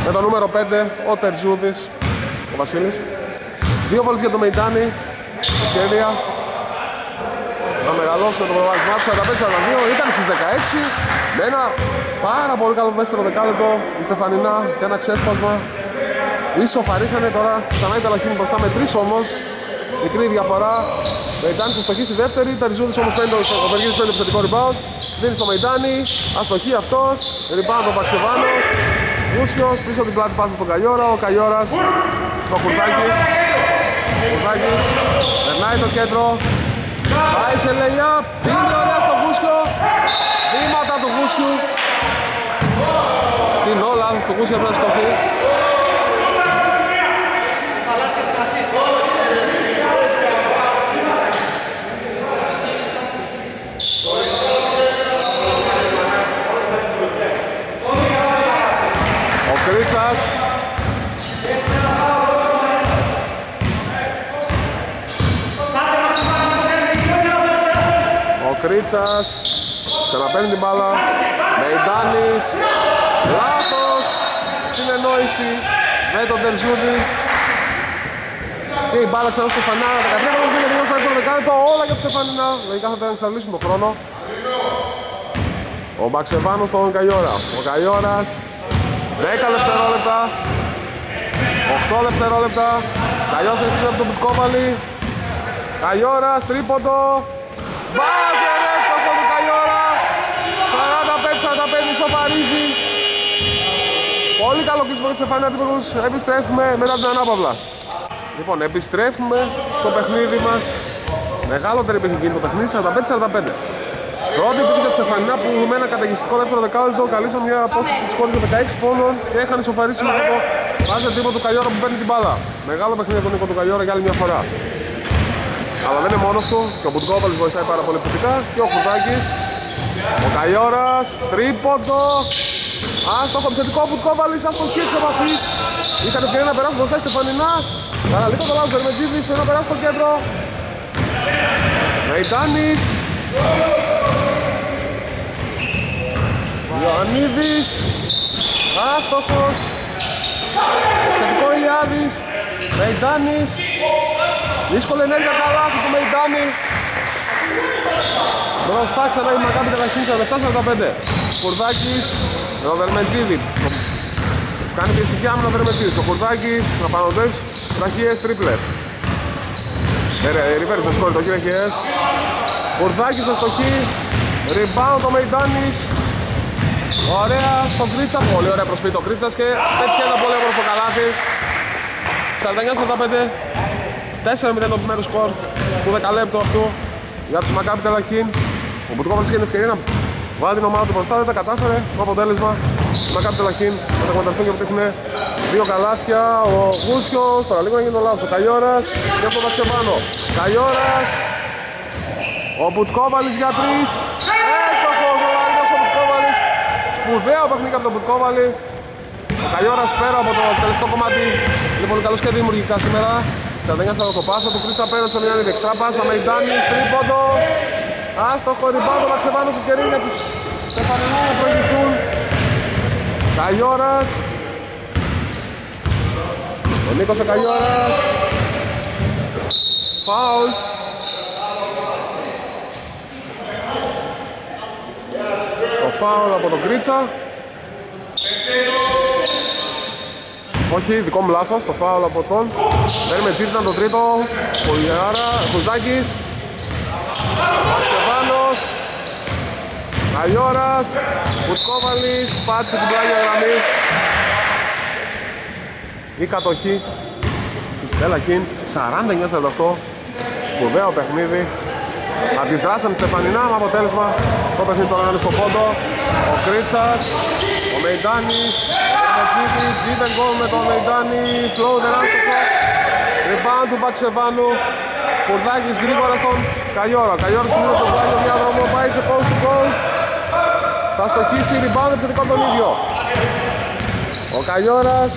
Με το νούμερο 5 ο Τερζούδης, ο Βασίλης. 2 βόλες για το Μεϊντάνι. Ευκαιρία να μεγαλώσει το προβάδισμά του 45-42. Ήταν στις 16 με ένα πάρα πολύ καλό δεύτερο δεκάλεπτο. Η Στεφανινά και ένα ξέσπασμα. Ισοφαρίσανε τώρα ξανά η Ταλαχίνη μπροστά με 3 όμως. Μικρή διαφορά. Μεϊντάνι στο στοχή στη δεύτερη. Τερζούδης όμως παίρνει το Βεργίδης, παίρνει το επιθετικό rebound. Δίνει στο Μεϊντάνι. Αστοχή αυτός. Rebound ο Παξεβάνος. Γούσιος πίσω την πλάτη πάσα στον Καϊόρα. Ο Καϊόρας στο Κουρδάκι. Κουρδάκης περνάει το κέντρο. Πάει σε lay-up. Δίνει ωραία στο Γούσιο. Βήματα του Γούσιου. Στην όλα στο Γούσιο πρέπει να σκοφεί. Ο Κρίτσας. Ο Κρίτσας ξαναπαίρνει την μπάλα. Μεϊντάνης. Λάθος. Συνεννόηση με τον Τερζούδη. Και η μπάλα ξανά στο Στεφανά. 13 όμως είναι λίγο στο δεκάλεπτο. Όλα για τη Στεφανίνα. Λογικά θα εξαντλήσουν τον χρόνο. Ο Μπαξεβάνος στον Καϊόρα. Ο Καϊόρας 10 δευτερόλεπτα. 8 δευτερόλεπτα. Καϊόρας είναι από τον Μπουτκόβαλη. Καϊόρας τρίποντο. Βάζει εύστοχο του Καϊόρα. 45-45 ισοφαρίζει. Πολύ καλό κλείσιμο της Στεφανίνα Τύπουργους. Επιστρέφουμε μετά την ανάπαυλα. Λοιπόν, επιστρέφουμε στο παιχνίδι μας. Μεγαλύτερη έχει γίνει το παιχνίδι, 45-45. Πρώτη πήγε τη Στεφανίνα που με ένα καταιγιστικό δεύτερο δεκάλεπτο καλύψαν μια απόσταση που σκόρισε 16 πόντων και είχαν ισοφαρίσει με το βάζει τύπο του Καϊόρα που παίρνει την μπάλα. Μεγάλο παιχνίδι τον Νίκο του Καϊόρα για άλλη μια φορά. Αλλά δεν είναι μόνος του και ο Μπουτκόβαλης βοηθάει πάρα πολύ θετικά και ο Κουρδάκης. Ο Καϊόρας, τρίποντο. Άστοχο επιθετικό ο Μπουτκόβαλης, αστοχή εξ επαφής. Είχαν ευκαιρία να περάσουν μπροστά στη Στεφανίνα. Παραλίγο το λάθος, Δερμετζίδης πρέπει να περάσει στο κέντρο. Μεϊντάνης. Ιωαννίδης. Άστοχος. Θετικό Ηλιάδης. Μεϊντάνης. Δύσκολη ενέργεια καλά του Μεϊντάνη. Μπροστά ξανά η Μακάμπι Τελαχίνη 47-45. Κουρδάκης με τον Δερμετζίδη. Κάνει πιεστική άμυνα ο Δερμετζίδης. Ο Κουρδάκης να πανωτές τραχιές τρίπλες. Ριβέρις με σκόρει το χειραχιές. Κουρδάκης αστοχή. Rebound ο Μεϊντάνης. Ωραία στον Κρίτσα. Πολύ ωραία προσποιεί το Κρίτσας και πέτυχε ένα πολύ όμορφο καλάθι. 49-45. 4-0 το επιμέρους σκορ του δεκαλέπτου αυτού για τους Μακάμπι Τελαχίν. Ο Μπουτκόβαλης είχε την ευκαιρία να βάλει την ομάδα του μπροστά, δεν τα κατάφερε. Το αποτέλεσμα του Μακάμπι Τελαχίν θα τα εκμεταλλευτούν και πετύχουν 2 καλάθια. Ο Γούσιος, τώρα λίγο να γίνει το λάθος. Ο Καϊόρας και αυτό θα ξεβάνω. Καϊόρας. Ο Μπουτκόβαλης για 3. Έστοχος ο Λαρίνος ο Μπουτκόβαλης. Σπουδαίο παιχνίδι από τον Μπουτκόβαλη. Ο Καϊόρας πέρα από το τελεστό κομμάτι. Είναι πολύ καλός και δημιουργικά σήμερα. 49 το πάσα του Κρίτσα πέρα στο Μιάννη δεξιά πάσα. Μεϊντάνης, τρίποντο. Άστοχο ριμπάουντο να ξεβάνω στο κερί για τους Στεφανινού να προηγηθούν. Καϊόρας. Ο Νίκος ο Καϊόρας. Φάουλ. Το φάουλ από τον Κρίτσα. Όχι, δικό μου λάθος, το φάουλ από τον Δερμετζίδη ήταν το τρίτο. Χουζδάκης. Μαξεβάνος. Καϊόρας. Μπουτκόβαλης. Πάτησε την πλάγια γραμμή. Η κατοχή της Τελαχίν 49-48. Σπουδαίο παιχνίδι. Αντιδράσαν οι Στεφανινά με αποτέλεσμα το παιχνίδι τώρα είναι στο πόντο. Ο Κρίτσας. Ο Μεϊντάνης. Μετζίδης, give and go με τον Μεϊντάνη, floater άστοχο. Rebound του Μπαξεβάνου. Κουρδάκης γρήγορα στον Καϊόρα. Καϊόρας κινείται τον πλάγιο διάδρομο, πάει σε post to post. Θα στοχίσει rebound επιθετικό τον ίδιο. Ο Καϊόρας.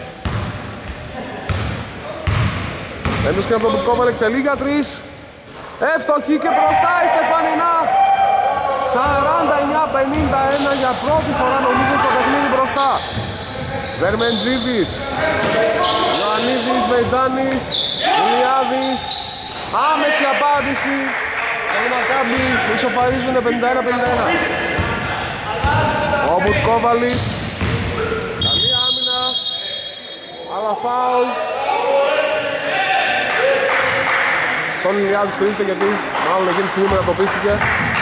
Έντος και από τον Μπουτκόβαλη εκτελεί για 3. Εύστοχη και μπροστά η Στεφανινά. 49-51 για πρώτη φορά νομίζω στο παιχνίδι μπροστά. Δερμεντζίδης, Ιωαννίδης, Μεϊντάνης, Ηλιάδης. Άμεση απάντηση. Ο Μακάμπι ισοφαρίζουν 51-51. Ο Μπουτκόβαλης. Καλή άμυνα. Αλλά φάουλ. Στον Ηλιάδη σφυρίζεται γιατί μάλλον εκείνη τη στιγμή μετατοπίστηκε.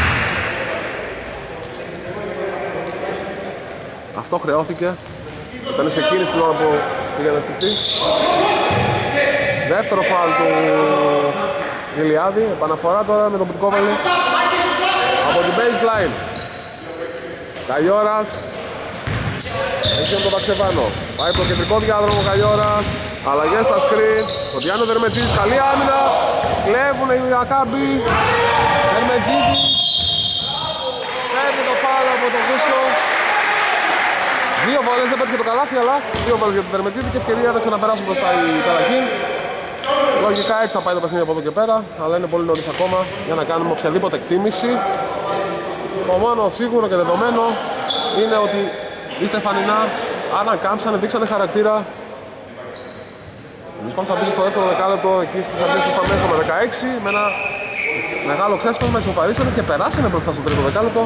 Αυτό χρεώθηκε. Ήταν σε εκείνη την ώρα που πήγε να στηθεί. Δεύτερο φάουλ του Ηλιάδη. Επαναφορά τώρα με τον Μπουτκόβαλη από την baseline. Καγιώρας. Έχει τον Βαξεβάνο. Πάει το κεντρικό διάδρομο ο Καγιώρας. Αλλαγές στα σκριν. Ο Διάνο Δερμετζίδης. Καλή άμυνα. Κλέβουνε οι Ακάμποι. Δερμετζίδης. Παίρνει το φάουλ από τον Κούσκο. Δύο βολές, δεν πέτυχε το καλάθι, αλλά δύο βολές για τον Δερμετζίδη και ευκαιρία να ξαναπεράσουν μπροστά οι Καλαχοί. Λογικά έτσι θα πάει το παιχνίδι από εδώ και πέρα, αλλά είναι πολύ νωρίς ακόμα για να κάνουμε οποιαδήποτε εκτίμηση. Το μόνο σίγουρο και δεδομένο είναι ότι οι Στεφανινά ανακάμψανε, δείξανε χαρακτήρα. Βρισκόντουσαν πίσω στο δεύτερο δεκάλεπτο εκεί στις αρχές που στα μέσα με 16, με ένα μεγάλο ξέσπασμα, ισοφαρίσανε και περάσανε μπροστά στο τρίτο δεκάλεπτο.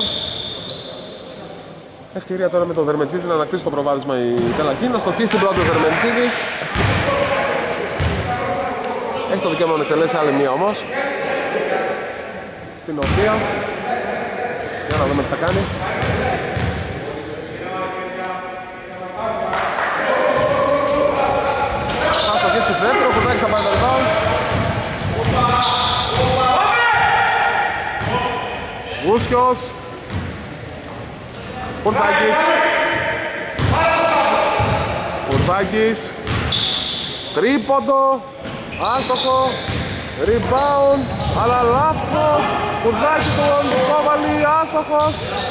Ευκαιρία τώρα με τον Δερμετζίδη να ανακτήσει το προβάδισμα η Καλαχή, να στοχίσει την πρώτη ο Δερμετζίδης. Έχει το δικαίωμα να εκτελέσει άλλη μία όμως. Στην οποία, για να δούμε τι θα κάνει. Θα στοχίσει τη δεύτερο, ο Κουρδάκης θα πάει το rebound. Βούσκιος. Κουρδάκης. Τρίποντο. Άστοχο. Rebound. Αλλά λάθος. Κουρδάκης τον Κόβαλη. Άστοχος.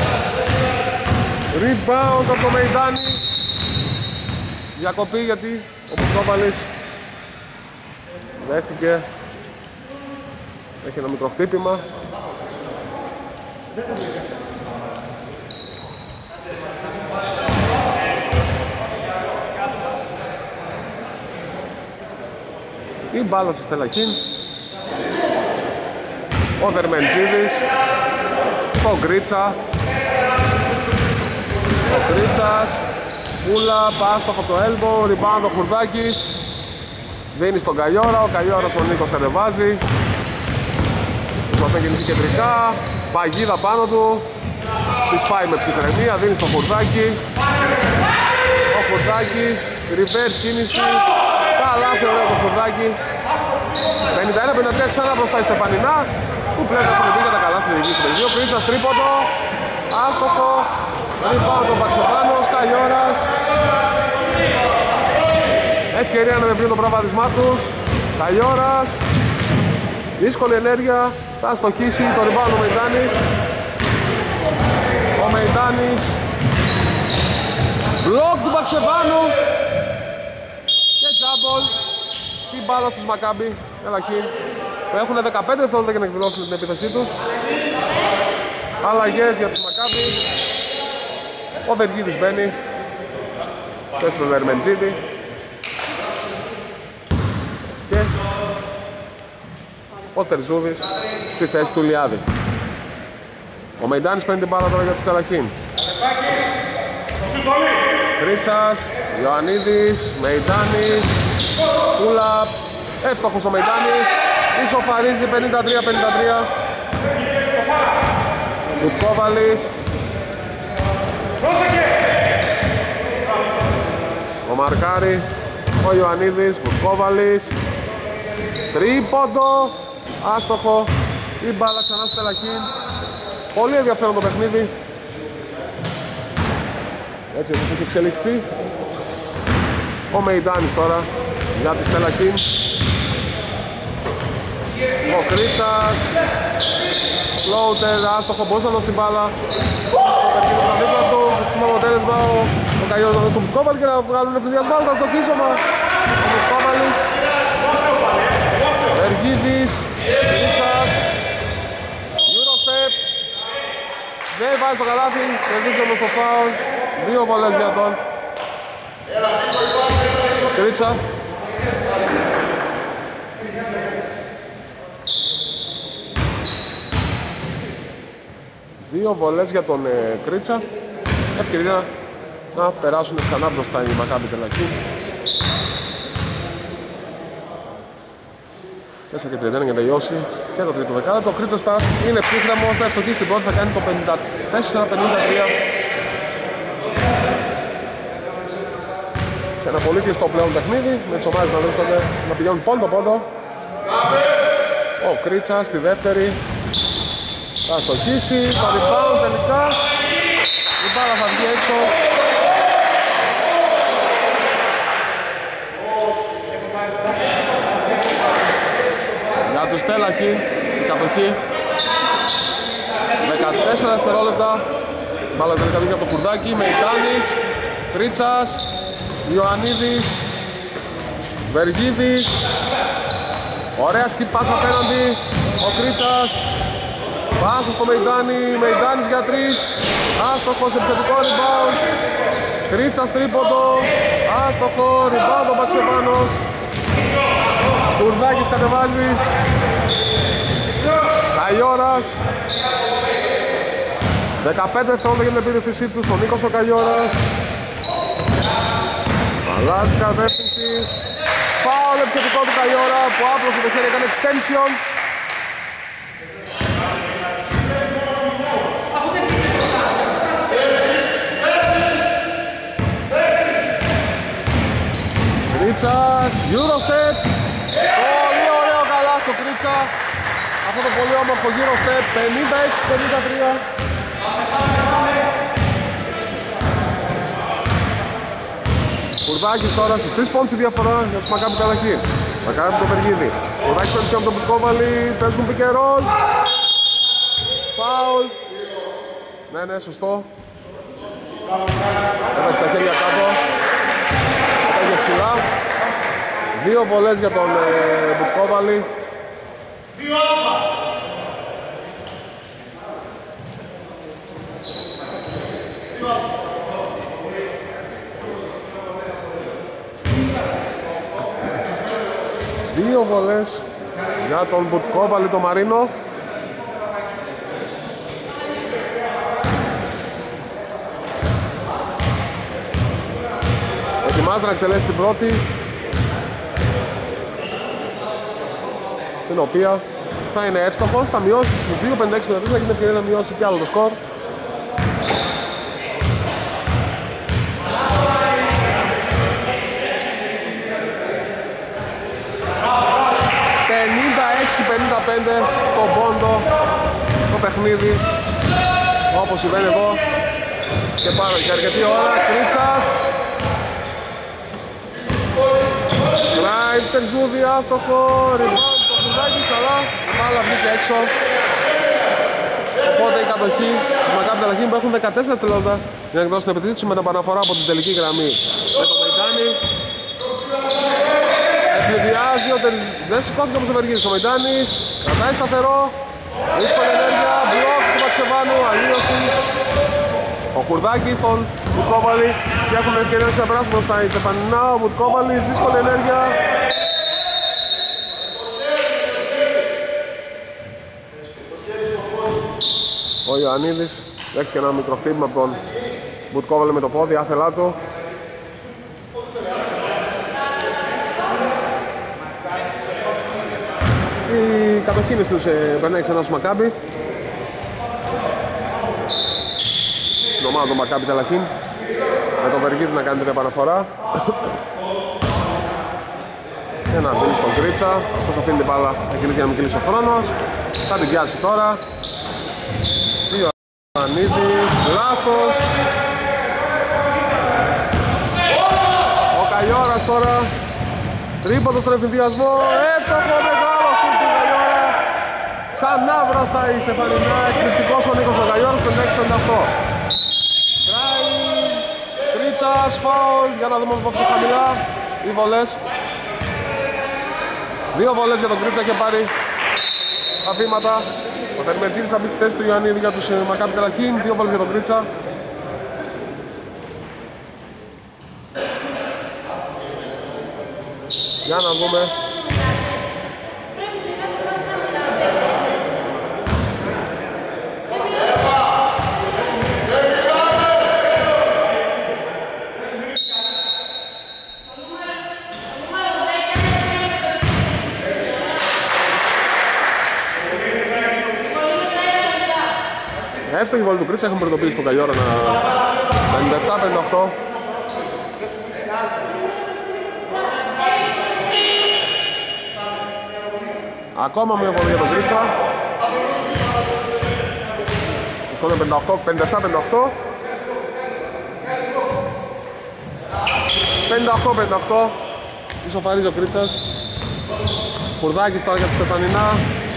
Rebound από το Μεϊντάνη. Διακοπή γιατί ο Κόβαλης δέχτηκε. Έχει ένα μικρό χτύπημα. Η μπάλα στο Στελαχήν. Ο Δερμεντζίδης στο Γκρίτσα. Ο Γκρίτσας. Πούλα, πάστοχο από το elbow, rebound ο Κουρδάκης. Δίνει στον Καγιόρα, ο Καγιόρας ο Νίκος κατεβάζει. Προσπαθεί να κινηθεί κεντρικά. Παγίδα πάνω του. Τη πάει με ψυχραιμία, δίνει στον Κουρδάκη. Ο Κουρδάκης, reverse κίνηση. Καλάθι ωραίο το Κουρδάκη. 51-53 ξανά μπροστά η Στεφανινά. Που πλέον έχουν μπει για τα καλά στην ειδική του παιδιού. Κρίτσας τρίποντο. Άστοχο. Rebound τον Βαξεβάνος, Καγιώρας. Ευκαιρία να βρει το προβάδισμά τους. Καγιώρας. Δύσκολη ενέργεια. Θα στοχίσει το rebound ο Μεϊντάνης. Ο Μεϊντάνης. Μπλοκ του Βαξεβάνου. Και τζάμπολ. Την μπάλα στους Μακάμπι. Καλαχή. Που έχουν 15 δευτερόλεπτα για να εκδηλώσουν την επίθεσή τους. Αλλαγές για τους Μακάμπι. Ο Βεργίδης μπαίνει. Πέφτει τον Δερμεντζίδη. Και ο Τερζούδης στη θέση του Ηλιάδη. Ο Μεϊντάνης παίρνει την μπάλα τώρα για τη Στελαχήν. Κρίτσας, Ιωαννίδης, Μεϊντάνης, Πούλαπ. Εύστοχος ο Μεϊντάνης. Ισοφαρίζει 53-53. Μπουτκόβαλης. Ο Μαρκάρη. Ο Ιωαννίδης, Μπουτκόβαλης. Τρίποντο. Άστοχο. Η μπάλα ξανά στη Στελαχήν. Πολύ ενδιαφέρον το παιχνίδι. Έτσι όπως έχει εξελιχθεί. Ο Μεϊντάνης τώρα για τη Στελαχήν. Ο Κρίτσας. Φλόουτερ, άστοχο, μπορούσε να δώσει την μπάλα. Στο παιχνίδι του δίπλα του. Το αποτέλεσμα ο Καγιώρας να δώσει τον Μπουτκόβαλη και να βγάλουν ευθυνδιασμό. Θα στο κίσωμα. Ο Μπουτκόβαλης. Βεργίδης. Κρίτσας. Eurostep. Δεν βάζει το καλάθι. Κερδίζει όμως το φάουλ. Δύο βολές για τον Κρίτσα. Δύο βολές για τον Κρίτσα. Ευκαιρία να περάσουν ξανά μπροστά οι Μακάμπι Τελακή. 4:31 για να τελειώσει και το τρίτο δεκάλεπτο. Ο Κρίτσα είναι ψύχραμος, θα ευστοχίσει στην πρώτη, θα κάνει το 54-53. Σε ένα πολύ κλειστό πλέον παιχνίδι, με τις ομάδες να πηγαίνουν πόντο-πόντο. Ο Κρίτσα στη δεύτερη θα στοχίσει, το rebound τελικά. Η μπάλα θα βγει έξω. Για τους Τέλακη, η κατοχή. 14 δευτερόλεπτα. Μπάλα τελικά βγήκε από το κουρδάκι. Μεϊτάνης, Κρίτσας, Ιωαννίδης, Βεργίδης. Ωραία skip pass απέναντι. Ο Κρίτσας. Πάσα στο Μεϊτάνη. Μεϊτάνης για 3. Άστοχος, επιθετικό rebound. Κρίτσας τρίποντο. Άστοχο, rebound ο Μπαξεβάνος. Κουρδάκης κατεβάζει. Καϊόρας. 15 δευτερόλεπτα για την επίθεσή του. Ο Νίκος ο Καϊόρας. Αλλάζει κατεύθυνση. Φάουλ επιθετικό του Καϊόρα που άπλωσε το χέρι, έκανε extension. Κρίτσας, Eurostep. Πολύ ωραίο καλά στο Κρίτσα. Αυτό το πολύ όμορφο Eurostep. 56-53. Κουρδάκης τώρα στους 3 πόντους η διαφορά για τους Μακάμπι Καλαχή. Μακάμπι το Βεργίδη. Κουρδάκης παίζει και από τον Πιτκόβαλη. Παίζουν pick and roll. Φάουλ. Ναι, σωστό. Έταξε τα χέρια κάτω. Έταγε ψηλά. 2 βολές για τον Πιτκόβαλη. 2-α. Δύο βολές για τον Μπουτκόβαλη το Μαρίνο. Ετοιμάζεται να εκτελέσει την πρώτη, στην οποία θα είναι εύστοχος, θα μειώσει στους 2.56 θα έχει την ευκαιρία να μειώσει κι άλλο το σκορ. Στον πόντο το παιχνίδι, όπως συμβαίνει εδώ και πάνω για αρκετή ώρα. Κρίτσας, drive, Τερζούδη, άστοχο, rebound το Κουρδάκης, αλλά η μπάλα βγήκε έξω. Οπότε η κατοχή της Μακάμπι Τελαχή που έχουν 14 δευτερόλεπτα για να εκδώσουν την επιτυχία τους με την επαναφορά από την τελική γραμμή με το Μεϊτάνη. Ευνηδιάζει, δεν σηκώθηκε όπως ο Βεργίδης. Ο Μεϊτάνης κρατάει σταθερό, δύσκολη ενέργεια, μπλοκ του Μπαξεβάνου, αλλίωση. Ο Κουρδάκης στον Μπουτκόβαλη και έχουν ευκαιρία να ξεπεράσουν μπροστά η Τεφανινά. Ο Μπουτκόβαλης, δύσκολη ενέργεια. Ο Ιωαννίδης δέχτηκε ένα μικρό χτύπημα από τον Μπουτκόβαλη με το πόδι, άθελά του. Η κατοχή περνάει ξανά στο Μακάμπι. Στην ομάδα του Μακάμπι Τελαχή με τον Βεργίδη να κάνει την επαναφορά. Και να δίνει στον Κρίτσα. Αυτός αφήνει την μπάλα εκείνης για να μην κλείσει ο χρόνος. Θα την πιάσει τώρα. Ιωαννίδης, λάθος. Ο Καϊόρας τώρα. Τρίποντο στον ευθυνδιασμό. Εύστοχο μεγάλο σουτ του Καϊόρα. Ξανά μπροστά η Στεφανινά. Εκπληκτικός ο Νίκος ο Καϊόρας. 56-58. Κράει. Κρίτσας, φάουλ. Για να δούμε από αυτό χαμηλά. Οι βολές. 2 βολές για τον Κρίτσα και πάρει τα βήματα. Ο Θερμετζίδης θα μπει στη θέση του Ιωαννίδη για τους Μακάμπι Τελαχή. 2 βολές για τον Κρίτσα. Για να δούμε. Εύστοχη βολή του Κρίτσα, έχουμε προειδοποιήσει τον Καγιόρα να 57-58. Ακόμα μια βολή για τον Κρίτσα. Εικόνα 57-58. 58-58. Ισοφαρίζει ο Κρίτσας. Κουρδάκης τώρα για τη Στεφανινά.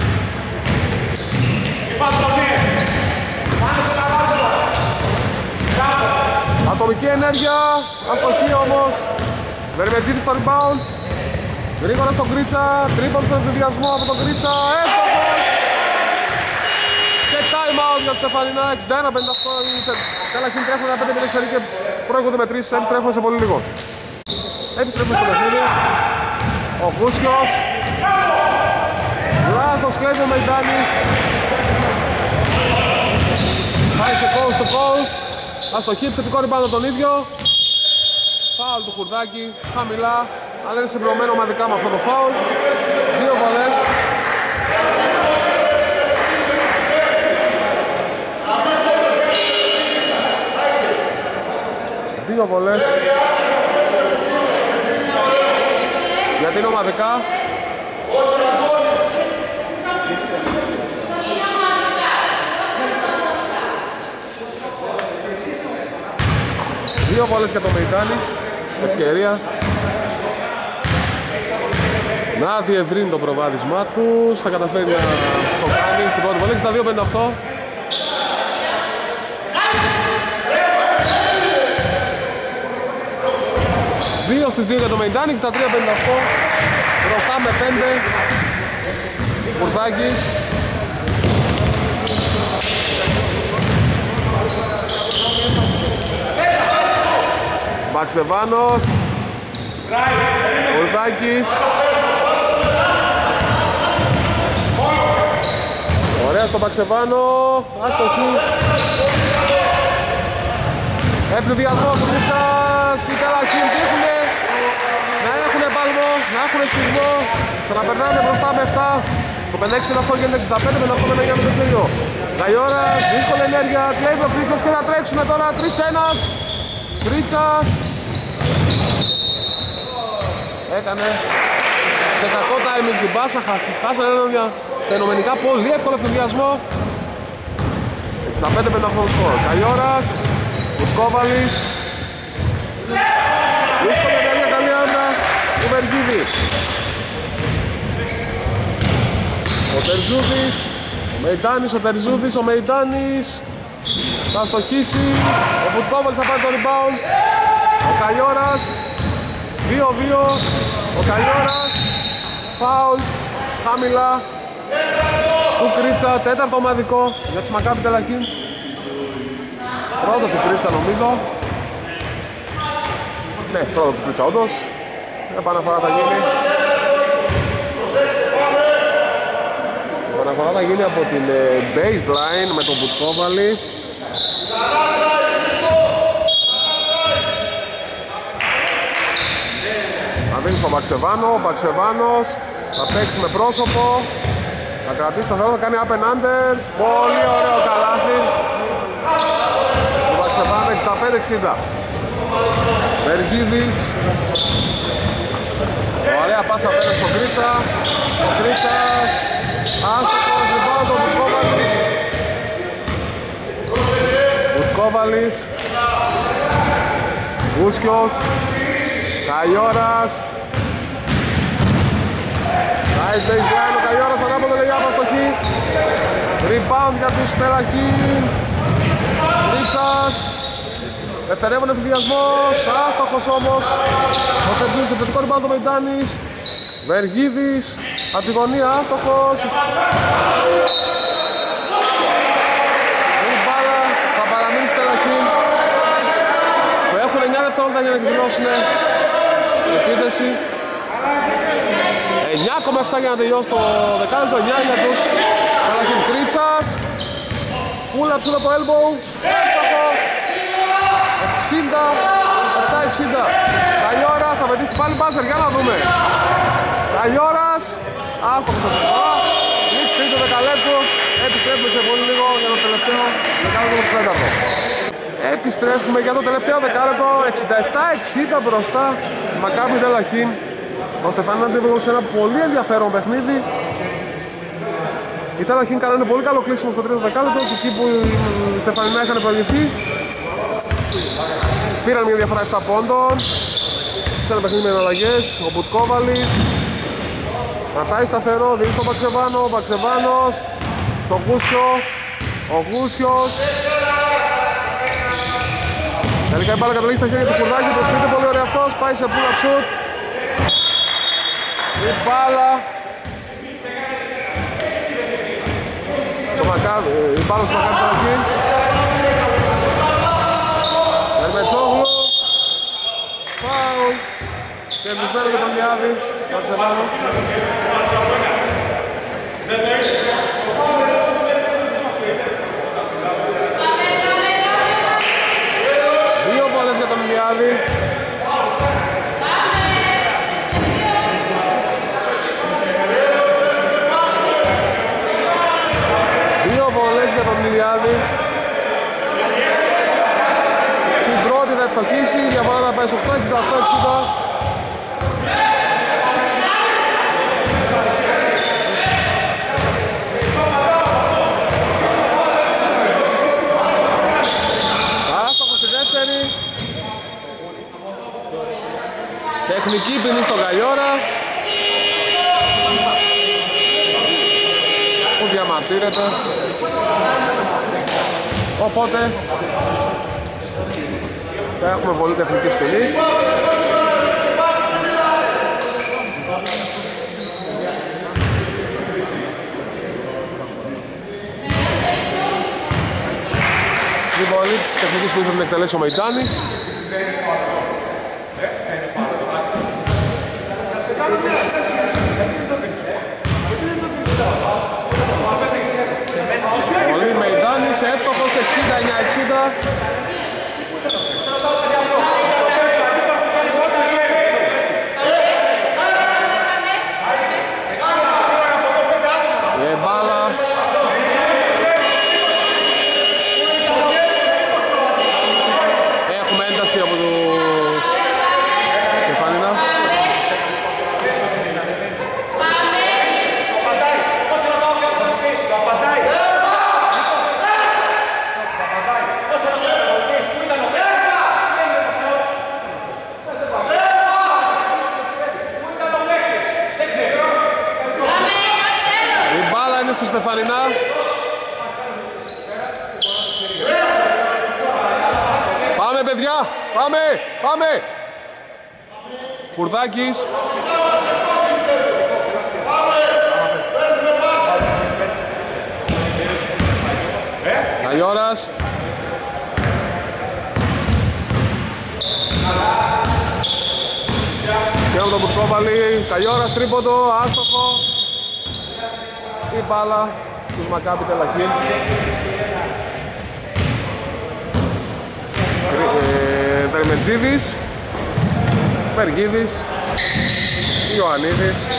Ατομική ενέργεια, αστοχή όμως. Βερμετζίδης στο rebound. Γρήγορα στον Κρίτσα, τρίπον στον ευδιασμό από τον Κρίτσα, εύστοχος. Και time out για Στεφανινά, 61-58. Τελαχήν τρέχουν ένα 5-0 σερί και προηγούνται με 3, επιστρέφουν σε πολύ λίγο. Επιστρέφουν στο παιχνίδι. Ο Γούσιος. Λάθος κλέβει ο Μεϊντάνης. Πάει σε coast to coast. Αστοχή, επιθετικό rebound από τον ίδιο. Φάουλ του Χουρδάκη, χαμηλά. Αλλά είναι συμπληρωμένο ομαδικά με αυτό το φάουλ. Δύο βολές. Δύο βολές. Γιατί είναι ομαδικά. Δύο βολές για το Μεϊντάνη. Ευκαιρία να διευρύνει το προβάδισμά του. Θα καταφέρει να το κάνει στην πρώτη βολή. Στα 2.58. Δύο στις 2 για το Μεϊντάνη και στα 3.58. Μπροστά με 5. Κουρδάκης. Μπαξεβάνος. Κουρδάκης. Ωραία στο Μπαξεβάνο. Αστοχή. Ευνηδιασμό του Κρίτσας. Οι Τελαχήν δείχνουν να έχουν παλμό, να έχουν στιγμό. Ξαναπερνάνε μπροστά με 7. Το 56-58 γίνεται 65, 58 με 4. Γαϊόρας, δύσκολη ενέργεια. Κλέβει ο Κρίτσας και θα τρέξουν τώρα 3-1. Κρίτσας. Έκανε σε κακό timing την πάσα, χάσανε έναν φαινομενικά πολύ εύκολο ευθυνδιασμό. 65-58 σκορ. Καγιόρας, Κουτκόβαλης. Δύσκολη ενέργεια, καλή άμυνα του Βεργίδη. Ο Τερζούδης, ο Μεϊντάνης, ο Τερζούδης, ο Μεϊντάνης. Θα στοχίσει, ο Κουτκόβαλης θα πάρει το rebound. Ο Καγιόρας, 2-2, ο Καγιόρας, φάουλ, χαμηλά, του Κρίτσα, τέταρτο ομαδικό για τους Μακάμπι Τελαχήν. Πρώτο του Κρίτσα νομίζω. Ναι, πρώτο του Κρίτσα όντως. Επαναφορά θα γίνει. Επαναφορά θα γίνει από την baseline με τον Μπουτκόβαλη. Θα δίνει στον Μπαξεβάνο, ο Μπαξεβάνος θα παίξει με πρόσωπο. Θα κρατήσει το θέμα, θα κάνει up and under. Πολύ ωραίο καλάθι. Ο Μπαξεβάνο 65-60. Βεργίδης. Ωραία πάσα πέρα στον Κρίτσα. Ο Κρίτσας. Άστοχος, λοιπόν τον Μπουτκόβαλης. Μπουτκόβαλης. Γούσκιος. Καγιόρας. Right baseline, ο Καγιόρας ανάποδο λέει άπαστοχή. Rebound για τους Τελαχήν. Κρίτσας. Δευτερεύον επιδιασμός, άστοχος όμως. Ο Τερζούδης, επιθετικό rebound ο Μεϊντάνης. Βεργίδης, από τη γωνία άστοχος. Η μπάλα θα παραμείνει στη Τελαχήν. Που έχουν 9 δευτερόλεπτα για να εκδηλώσουν επίθεση. 9,7 για να τελειώσει το δεκάλεπτο, 9 για τους Καλαχίν. Κρίτσας, pull-up to the elbow, εύστοχο, 60-7-60. Καγιώρας θα πετύχει πάλι μπάζερ, για να δούμε. Καγιώρας, άστοχος από το λήξη τρίτο δεκαλέπτου. Επιστρέφουμε σε πολύ λίγο για το τελευταίο δεκάλεπτο του τέταρτο. Επιστρέφουμε για το τελευταίο δεκάλεπτο, 67-60 μπροστά. Μακάμπι Τελαχίν. Ο Στεφανίνα αντιμετώπισε ένα πολύ ενδιαφέρον παιχνίδι. Οι Τελαχίν κάνανε πολύ καλό κλείσιμο στο τρίτο δεκάλεπτο και εκεί που οι Στεφανίνα είχαν προηγηθεί πήραν μια διαφορά 7 πόντων. Σε ένα παιχνίδι με εναλλαγές, ο Μπουτκόβαλης κρατάει σταθερό, δίνει στον Παξεβάνο, ο Παξεβάνος στο Γούσιο, ο Γούσιος τελικά η μπάλα καταλήγει στα χέρια του Κουρδάκη, το σπίτι πολύ ωραία αυτός, πάει σε pull-up shoot. Η μπάλα στο Μακάβι, η μπάλα στο Μακάβι Τελαχίν. Μερμετσόγλου, φάουλ, κερδισμένο για τον Μιάδη, Παξεβάνο. Δύο βολές για τον Μιάδη. Δύο βολές για τον Μιλιάδη. Στην πρώτη θα ευστοχίσει, η διαφορά θα πάει στο 8-68-60. Άστοχος στη δεύτερη. Τεχνική ποινή στον Καγιόρα που διαμαρτύρεται, οπότε θα έχουμε βολή τεχνικής ποινής. Η βολή της τεχνικής ποινής θα την εκτελέσει ο Μεϊτάνης. Πολύ Μεϊτάνης, εύστοχος 69-60. Η μπάλα έχουμε ένταση από το Στεφανίνα. Στη Στεφανινά. Πάμε παιδιά, πάμε. Κουρδάκης. Καγιώρας. Και από τον Μπουτκόβαλη, Καγιώρας τρίποντο, άστοχο. Η μπάλα στους Μακάμπι Τελαχίν. Δερμετζίδης, Μεργίδης, Ιωαννίδης,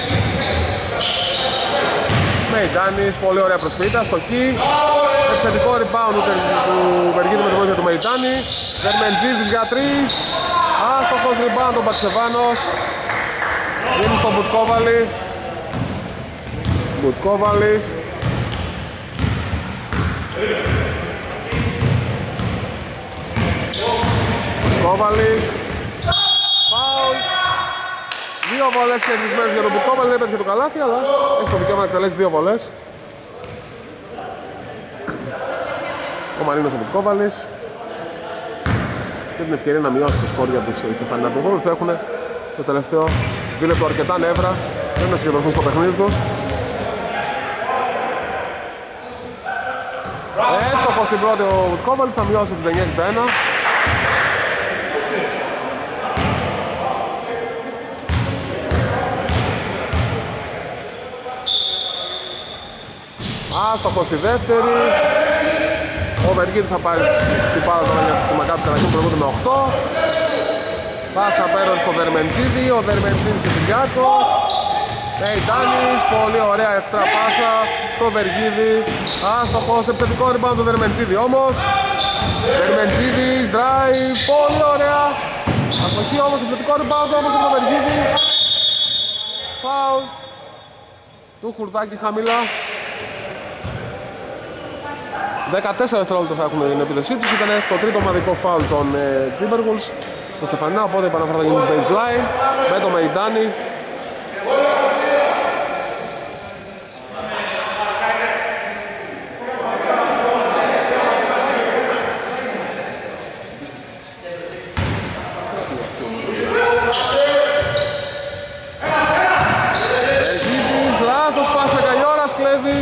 Μεϊτάνης, πολύ ωραία προσπίτα, στοχή. Επιθετικό rebound του Μεργίδη με τη βοήθεια του Μεϊτάνη. Δερμετζίδης για 3. Άστοχος rebound ο Μπαξεβάνος. Είναι στον Μπουτκόβαλη. Μπουτκόβαλης. Μπουτκόβαλης. Φάουλ. Δύο βολές κερδισμένες για τον Μπουτκόβαλη. Δεν πέτυχε το καλάθι, αλλά έχει το δικαίωμα να εκτελέσει δύο βολές. Ο Μαρίνος ο Μπουτκόβαλης. Και την ευκαιρία να μειώσει το σκορ για τους Στεφανινατοδόρους που έχουν το τελευταίο δίλεπτο αρκετά νεύρα. Δεν να συγκεντρωθούν στο παιχνίδι τους. Έστοχος στην πρώτη ο Μπουτκόβαλης, θα μειώσει 69-61. Άστοχο στη δεύτερη. Ο Βεργίδης θα πάρει την πάρα τώρα για τη Μακάμπι Τελαχήν, προηγούνται με 8. Πάσα απέναντι στο Δερμεντζίδη, ο Δερμεντζίδης ο Κυριάκος. Μεϊτάνης, πολύ ωραία εξτρά πάσα στο Βεργίδη. Άστοχος, επιθετικό rebound του Δερμεντζίδη όμως. Δερμεντζίδης, drive, πολύ ωραία. Αστοχή όμως, επιθετικό rebound όμως από το Βεργίδη. Φάουλ του Χουρδάκη χαμηλά. 14 δευτερόλεπτα θα έχουν την επίθεσή τους. Ήταν το τρίτο ομαδικό φάουλ των Timberwolves. Το Στεφανινά, οπότε η επαναφορά θα γίνει baseline με το Μεϊντάνη. Βεργίδης, λάθος πάσα, Καγιώρας κλέβει.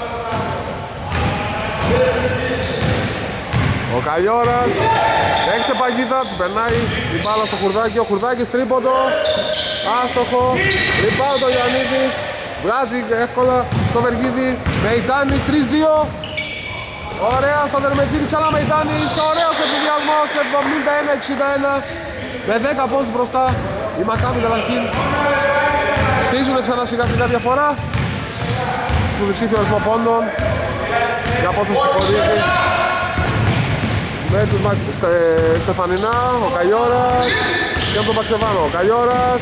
Ο Καγιώρας έχετε παγίδα, του περνάει η μπάλα στο Χουρδάκι, ο Χουρδάκης τρίποντο, άστοχο, rebound ο Ιωαννίδης, βγάζει εύκολα στο Βεργίδη, Μεϊτάνης 3-2, ωραία στο Δερμετζίδη, ξανά Μεϊτάνης, ωραίος επιδιασμός, 71-61, με 10 πόντους μπροστά, η Μακάμπι Τελαχήν χτίζουν ξανά σιγά σιγά διαφορά, στον διψήφιο αριθμό πόντων, η απόσταση που χωρίζει. Με τους Στεφανινά, ο Καγιώρας και από τον Παξεβάνο, ο Καγιώρας.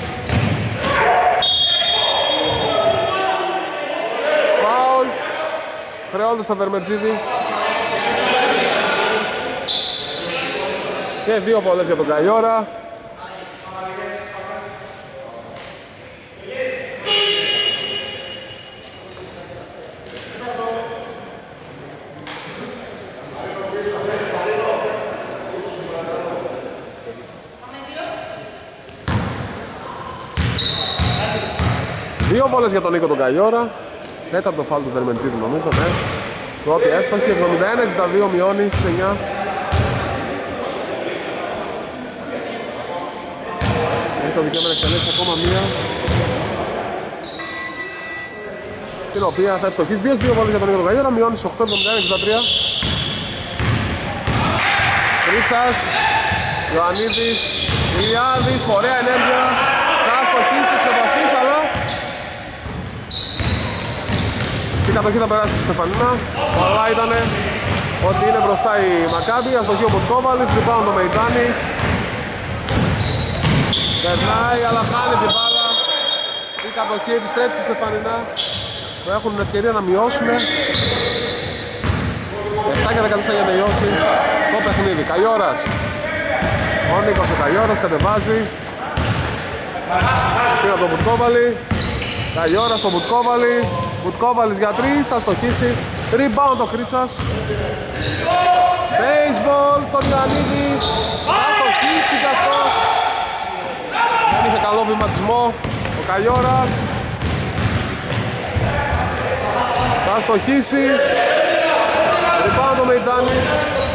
Φάουλ, χρεώνται στο Δερμετζίδη. Και 2 βολές για τον Καγιώρα. Δύο βόλες για τον Νίκο τον Καγιώρα. Τέταρτο φάουλ του Δερμεντζίδη νομίζω, ναι. Πρώτη έστοχη, 71-62 μειώνει στους 9. Έχει το δικαίωμα να εκτελέσει ακόμα μία, στην οποία θα ευστοχίσει. Δύο βόλες για τον Νίκο τον Καγιώρα, μειώνει στους 8-71-63. Κρίτσας, Ιωαννίδης, Ηλιάδης, ωραία ενέργεια. Θα αστοχίσει, ξεπαθείς, αλλά η κατοχή θα περάσει στη Στεφανίνα. Αλλά ήταν ότι είναι μπροστά η Μακάμπι. Αστοχή ο Μουτκόβαλης, rebound ο Μεϊτάνης. Περνάει, αλλά χάνει την μπάλα. Η κατοχή επιστρέφει στη Στεφανίνα. που έχουν την ευκαιρία να μειώσουν. 7 και 14 για να τελειώσει το παιχνίδι. Καγιώρας. Ο Νίκος ο Καγιώρας κατεβάζει. Στήρα τον Μπουτκόβαλη. Καγιώρας στον Μπουτκόβαλη. Μπουτκόβαλης για 3, θα στοχίσει. Rebound ο Κρίτσας. Baseball στον Ιωαννίδη. Θα στοχίσει και αυτός. Δεν είχε καλό βηματισμό ο Καγιώρας. Θα στοχίσει. Rebound ο Μεϊτάνης.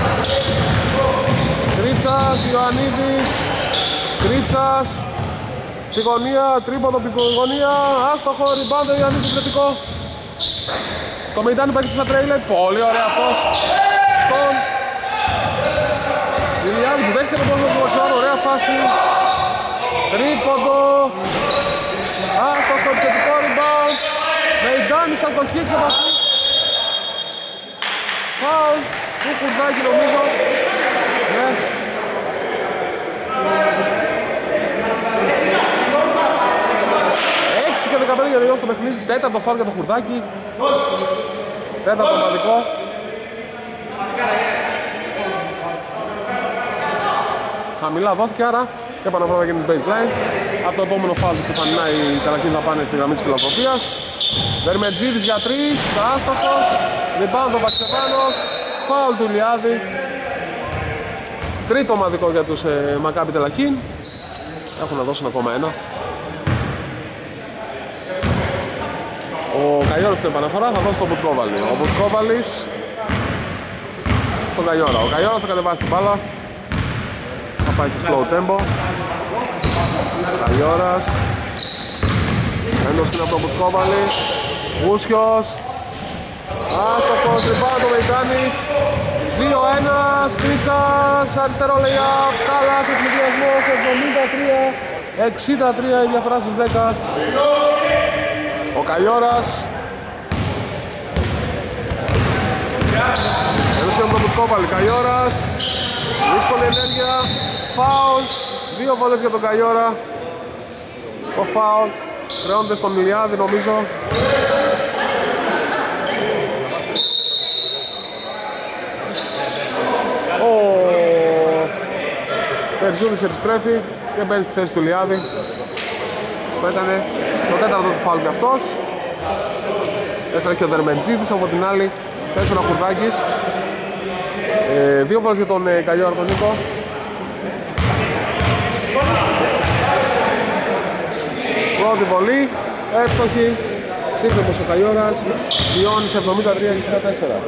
Κρίτσας, Ιωαννίδης. Κρίτσας. Στη γωνία, τρίποντο από την γωνία. Άστοχο, rebound ο Ιωαννίδης θετικό. Στο Μεϊτάνη παίρνει ένα τρέιλερ. Πολύ ωραία αυτός. Στον Ηλιάδη που δέχεται τον κόσμο του Βαξιάνου. Ωραία φάση. Τρίποντο. Άστοχο, θετικό rebound. Μεϊτάνης αστοχή, εξεπαθή. Φάουλ του Κουρδάκη νομίζω. Ναι. Και 15 για τελειώσει το παιχνίδι, τέταρτο φάουλ για το Κουρδάκη. Τέταρτο ομαδικό. Χαμηλά δόθηκε, άρα και επαναπρόβα γίνει baseline. Από το επόμενο φάουλ του Στεφανινά οι Τελαχίνοι θα πάνε στη γραμμή της φιλανθρωπίας. Δερμετζίδης για 3, άστοχος. Rebound ο Βαξεβάνος. Φάουλ του Ηλιάδη. Τρίτο ομαδικό για τους Μακάμπι Τελαχίν. Έχουν να δώσουν ακόμα ένα. Ο Καγιώρας στην επαναφορά θα δώσει τον Μπουτκόβαλη. Ο Μπουτκόβαλης στον Καγιώρα. Ο Καγιώρας θα κατεβάσει την μπάλα. Θα πάει σε slow tempo. Καγιώρας. Έντος είναι από τον Μπουτκόβαλη. Γούσιος. Άστοχος, rebound ο Μεϊτάνης. 2-1, Κρίτσας, αριστερό lay-up, καλάθι, πληδιασμός, 73-63 η διαφορά στους 10. Ο Καϊόρας. Έδωσε με τον Μπουtkowal, Καϊόρας. Δύσκολη ενέργεια, φάουλ. 2 βόλες για τον Καϊόρα. Το φάουλ χρεώνεται στον Ηλιάδη νομίζω. Ο Τερζούδης επιστρέφει και μπαίνει στη θέση του Ηλιάδη. Το έκανε το τέταρτο του φάουλ και αυτός. Έσαι και ο Δερμεντζίδης, από την άλλη θέση ο Χουρδάκης. 2 βόλες για τον Καϊόρα τον Νίκο. Πρώτη βολή, εύστοχη, σύγχρονος ο Καϊόρας, μειώνει σε 73-64.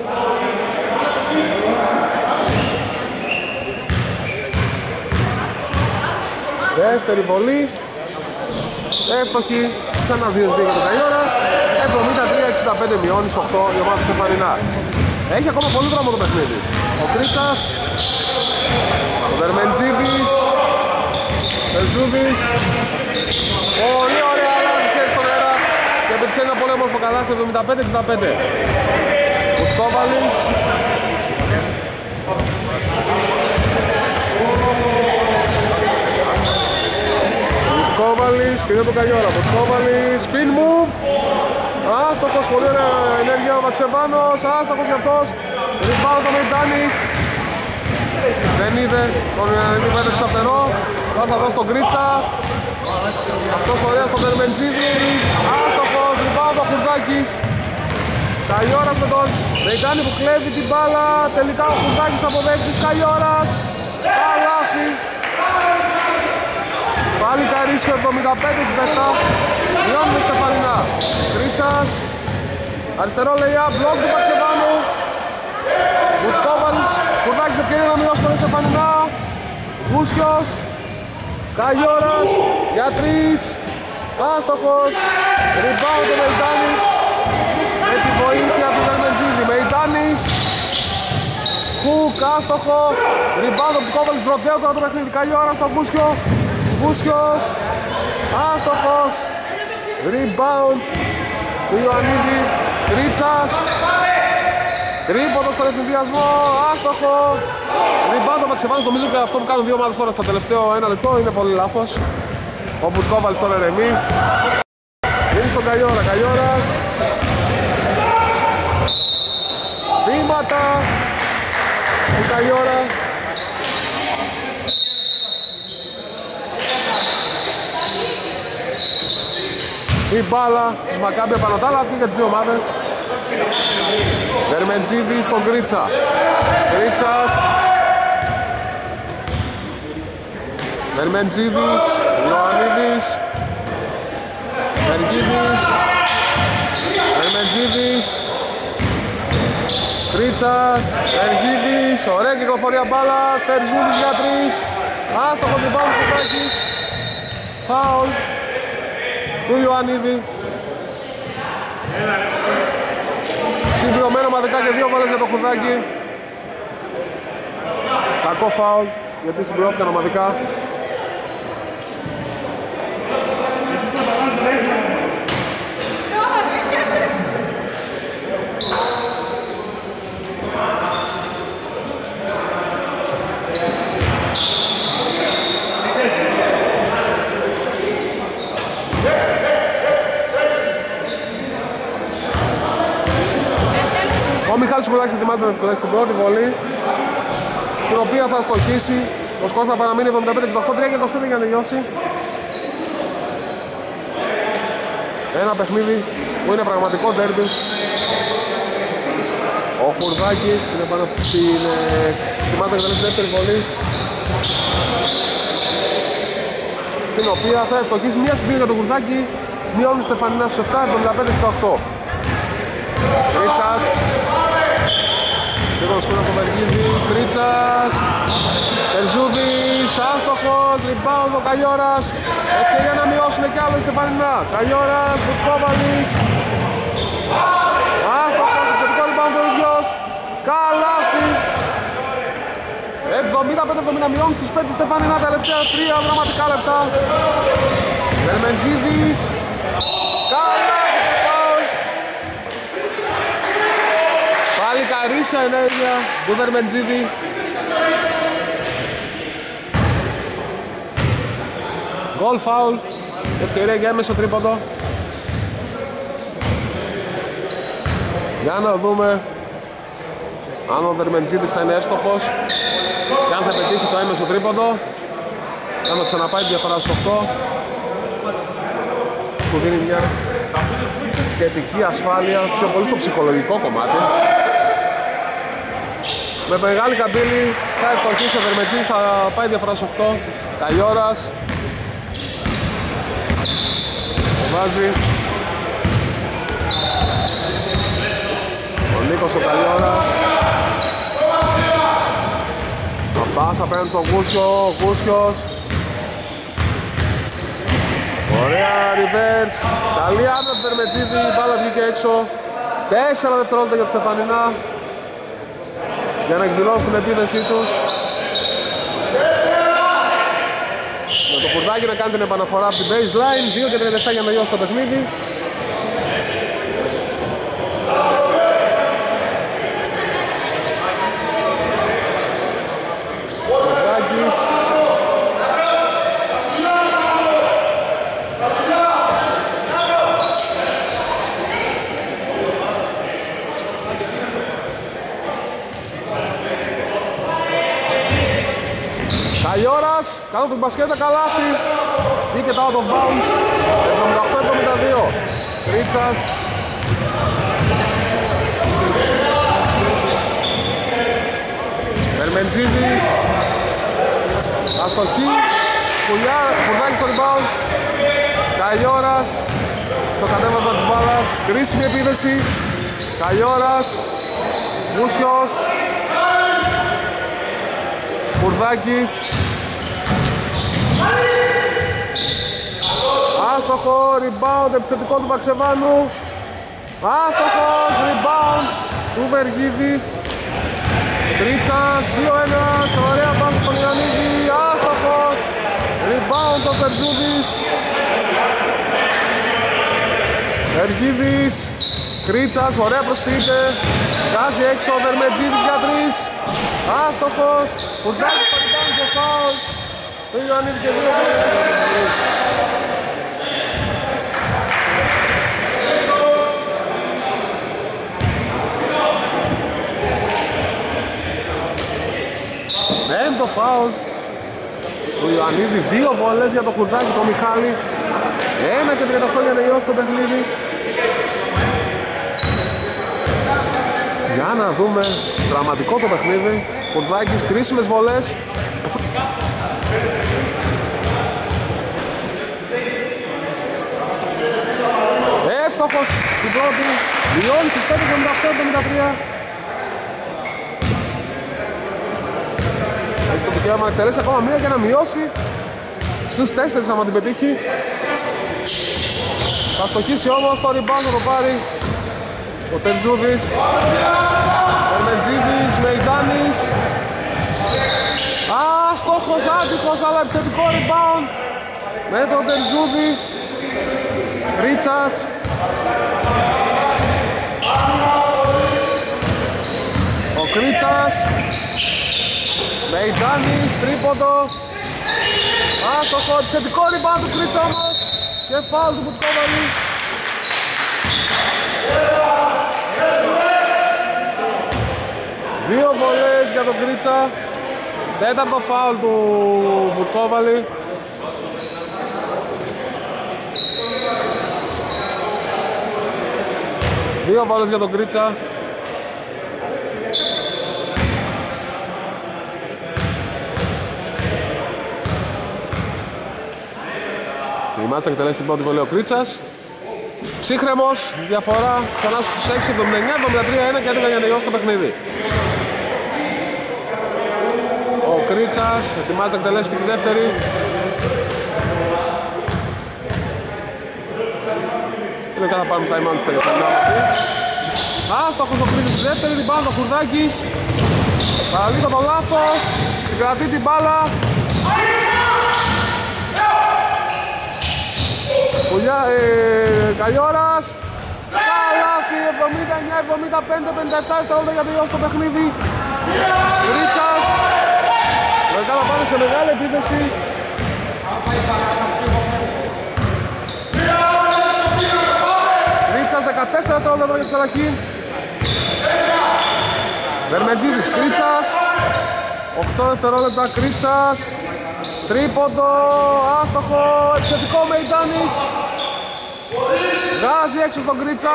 Δεύτερη βολή, εύστοχη, ξανά 2-2 για τον Καϊόρα, 73-65 μειώνει σε 8 η ομάδα του Στεφανινά. Έχει ακόμα πολύ δρόμο το παιχνίδι. Ο Κρίτσας, ο Δερμεντζίδης, Τερζούδης. Πολύ ωραία αλλάζει και στον αέρα και πετυχαίνει ένα πολύ όμορφο καλάθι 75-65. Μπουtkowalης. Μπουtkowalης, κυρίω τον Καϊόρα. Μπουtkowalης, spin move. Άστοχος, πολύ ωραία ενέργεια ο Μαξεβάνος. Άστοχος για αυτός. Rebound ο Μεϊτάνης. Δεν είδε τον Ιωαννίδη που έτρεξε απτερό. Θα δώσει τον Κρίτσα. Αυτός ωραία στον Δερμεντζίδη. Άστοχος, rebound ο Χουρδάκης. Καϊόρας με τον Μεϊτάνη που κλέβει την μπάλα. Τελικά ο Χουρδάκης αποδέκτης. Καϊόρας. Καλάθι. Πάλι Καρίσιο 75-67. Μειώνουμε Στεφανινά. Κρίτσας. Αριστερό lay-up, μπλοκ του Παξεβάνου. Μπουtkowalης. Χουρδάκης ευκαιρία να μειώσει τον Στεφανινά. Γούσιος. Καϊόρας για 3. Άστοχος. Rebound ο Μεϊτάνης. Με τη βοήθεια του Δερμεντζίδη. Μεϊτάνης. Χουκ, άστοχο. Rebound ο Μπουtkowalης. Δροτέο τώρα το παιχνίδι. Καϊόρας στο Γούσιο. Γούσιος. Άστοχος. Rebound του Ιωαννίδη. Κρίτσας. Τρίποντο στον ευθυνδιασμό, άστοχο. Rebound ο Μαξεβάνος, νομίζω και αυτό που κάνουν δύο ομάδες τώρα στο τελευταίο 1 λεπτό είναι πολύ λάθος. Ο Μπουtkowalης τώρα ερεμεί. Είναι στον Καϊόρα, Καϊόρας. Βήματα του Καϊόρα. Η μπάλα στους Μακάμπι επάνω τα άλλα, αυτή για τις δύο ομάδες. Δερμεντζίδη στον Κρίτσα. Κρίτσας. Δερμεντζίδης. Ιωαννίδης. Βεργίδης. Δερμεντζίδης. Κρίτσας. Βεργίδης. Ωραία κυκλοφορία μπάλας. Τερζούδης για 3. Άστοχος rebound του Κάκης. Φάουλ του Ιωαννίδη. Συμπληρωμένο ομαδικά και 2 βόλες για το Χουρδάκι. Κακό φάουλ γιατί συμπληρώθηκαν ομαδικά. Ο Μιχάλης Κουλάκης ετοιμάζεται να εκτελέσει την πρώτη βολή, στην οποία θα στοχίσει. Ο σκορ θα παραμείνει 75-68, 3 και 25 για να τελειώσει. Ένα παιχνίδι που είναι πραγματικό ντέρμπι. Ο Χουρδάκης ετοιμάζεται να εκτελέσει την δεύτερη βολή, στην οποία θα στοχίσει μία στιγμή για τον Χουρδάκη. Μειώνει Στεφανινά στους 7, 75-68. Κρίτσας. Λίγο σκούνα από Βεργίδη. Κρίτσας. Τερζούδης. Άστοχος. Rebound ο Καϊόρας. Ευκαιρία να μειώσουν κι άλλο η Στεφανινά. Καϊόρας. Μπουtkowalης. Άστοχος. Επιθετικό Καλάθι! 75-70 μειών στους 5 Στεφανίνα, τελευταία 3 δραματικά λεπτά. Δερμεντζίδης. Καλάθι! Πάλι καρίσια ενέργεια του Δερμεντζίδη. Γκολ φάουλ. Ευκαιρία για έμεσο τρίποντο. Για να δούμε αν ο Δερμεντζίδης θα είναι εύστοχος και αν θα πετύχει το έμεσο τρίποντο. Για να ξαναπάει τη διαφορά στους 8 που δίνει μια σχετική ασφάλεια, πιο πολύ στο ψυχολογικό κομμάτι. Με μεγάλη καμπύλη θα ευστοχίσει ο Δερμεντζίδης, θα πάει τη διαφορά στους 8. Καγιώρας βάζει ο Νίκος ο Καγιώρας. Θα πάσα απέναντι στον Γούσιο, ο Γούσιος. Ωραία reverse. Καλή άμυνα του Δερμεντζίδη, η μπάλα βγήκε έξω. 4 δευτερόλεπτα για τη Στεφανινά για να εκδηλώσουν την επίθεσή τους. Με το Κουρδάκι να κάνει την επαναφορά από την baseline. 2 και 37 για να λιώσει το παιχνίδι. Κουρδάκης. Καγιώρας, κάτω του μπασκέτα, καλάθι. Βγήκε το out of bounds. 78-72. Κρίτσας. Δερμεντζίδης. Αστοχή. Κουρδάκι στο rebound. Καγιώρας. Στο κατέβασμα της μπάλας. Κρίσιμη επίθεση. Καγιώρας. Γούσιος. Κουρδάκης. Άστοχο, rebound, επιθετικό του Βαξεβάνου. Άστοχος, rebound του Βεργίδη. Τρίτσας, 2-1, ωραία πάνω στον Ιωαννίδη. Άστοχος, rebound ο Περζούδης. Βεργίδης, Κρίτσας, ωραία προσποιείται. Βγάζει έξω ο Δερμεντζίδης για 3. Άστοχος, Κουρδάκης στο rebound και foul. Το Ιωαννίδη και 2. Το φάουλ του Ιωαννίδη, 2 βολές για το Κουρδάκι, το Μιχάλη. 1 και 38 για να λιώσει το παιχνίδι. Για να δούμε, δραματικό το παιχνίδι. Κουρδάκης, κρίσιμες βολές. Εύστοχος την πρώτη, λιώνει στους 5-78-73. Έχει το δικαίωμα να εκτελέσει ακόμα μία για να μειώσει στους 4 άμα την πετύχει. Θα στοχίσει όμως το rebound, θα το πάρει ο Τερζούδης. Δερμεντζίδης, Μεϊτάνης. Άστοχος, άτυχος, αλλά επιθετικό rebound με τον Τερζούδη. Ρίτσας. Ο Κρίτσας. Μεϊτάνης, τρίποντο. Άστοχο, επιθετικό rebound του Κρίτσα όμως. Και φάουλ του Μπουτκόβαλη. Δύο βολές για τον Κρίτσα. Τέταρτο φάουλ του Μπουτκόβαλη. Δύο βολές για τον Κρίτσα. Ετοιμάζεται να εκτελέσει την πρώτη βολή ο Κρίτσας. Ψύχρεμος, διαφορά ξανά στους 6, 79, 73-1 και έτοιμα για να τελειώσει το παιχνίδι. Ο Κρίτσας ετοιμάζεται να εκτελέσει και τη δεύτερη. Τελικά θα πάρουμε time out στο τελευταίο. Άστοχος ο Κρήτης στη δεύτερη, rebound ο Χουρδάκης. Παραλίγο το λάθος, συγκρατεί την μπάλα. Καγιώρας. Καλάθι, 79-75, 57 δευτερόλεπτα για τελειώσει το παιχνίδι. Κρίτσας. Μεγάλα πάνε σε μεγάλη επίθεση. Κρίτσας 14 δευτερόλεπτα για τη Σαλαχή. Βερμετζίδης, Κρίτσας. 8 δευτερόλεπτα, Κρίτσας. Τρίποντο, άστοχο, επιθετικό Μεϊντάνης. Βγάζει έξω στον Κρίτσα.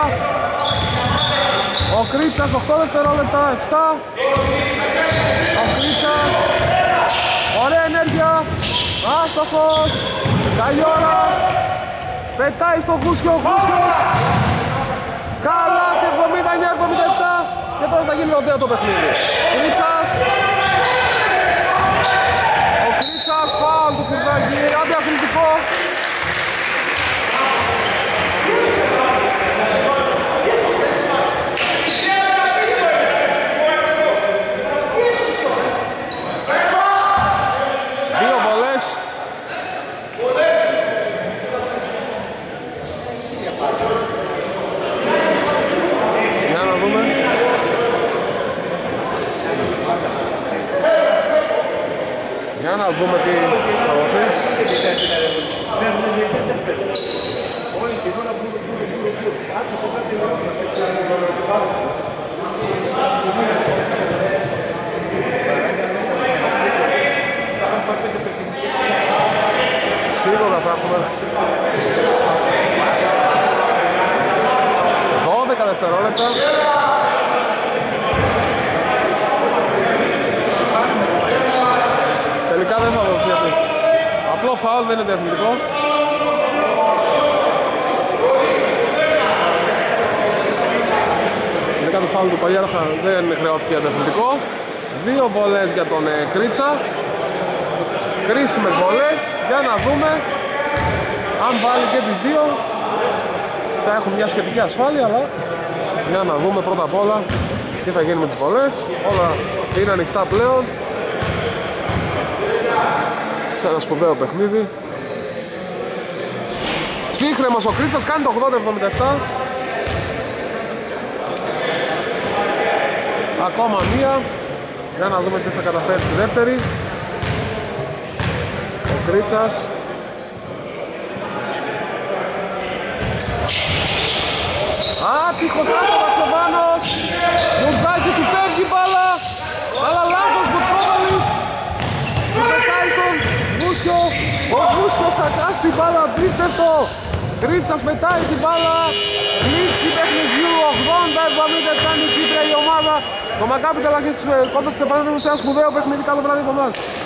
Ο Κρίτσας 8 δευτερόλεπτα, 7. Ο Κρίτσας. Ωραία ενέργεια. Άστοχος. Καγιώρας. Πετάει στο Γούσκιο, ο Γούσκιος. Καλάθι 79-77. Και τώρα θα γίνει οντέο το παιχνίδι. Κρίτσας. Ο Κρίτσας, φάουλ του Κουρδάκη, αντιαθλητικό. Δύο βολές. Για να δούμε. Για να δούμε τι θα δοθεί. Σίγουρα θα έχουμε 12 δευτερόλεπτα. Τελικά δεν θα δοθεί αυτής. Απλό φάουλ, δεν είναι διαθλητικό. Τελικά το φάουλ του Παλιάρχα δεν χρεώθηκε διαθλητικό. Δύο βολές για τον Κρίτσα. Κρίσιμες βολές. Για να δούμε αν βάλει και τις δύο. Θα έχουν μια σχετική ασφάλεια, αλλά για να δούμε πρώτα απ' όλα τι θα γίνει με τις βολές. Όλα είναι ανοιχτά πλέον. Σε ένα σπουδαίο παιχνίδι. Σύγχρεμος ο Κρίτσας, κάνει το 80-77. Ακόμα μία. Για να δούμε τι θα καταφέρει στη δεύτερη. Ο Κρίτσας. Άτυχος άτομα Ξεβάνος. Μουντάκης του φεύγει μπάλα. Αλλά λάθος Μπουτσόβαλης. Του πετάει στον Βούσκιο. Ο Βούσκιος θα κάσει την μπάλα, απίστευτο. Κρίτσας πετάει την μπάλα. Λήξη παιχνιδιού, 80-70 κάνει κίτρια η ομάδα. Το Μακάμπι Τελαχής κοντά στη Στεφανίδη σε ένα σπουδαίο παιχνίδι. Καλό βράδυ από εμάς.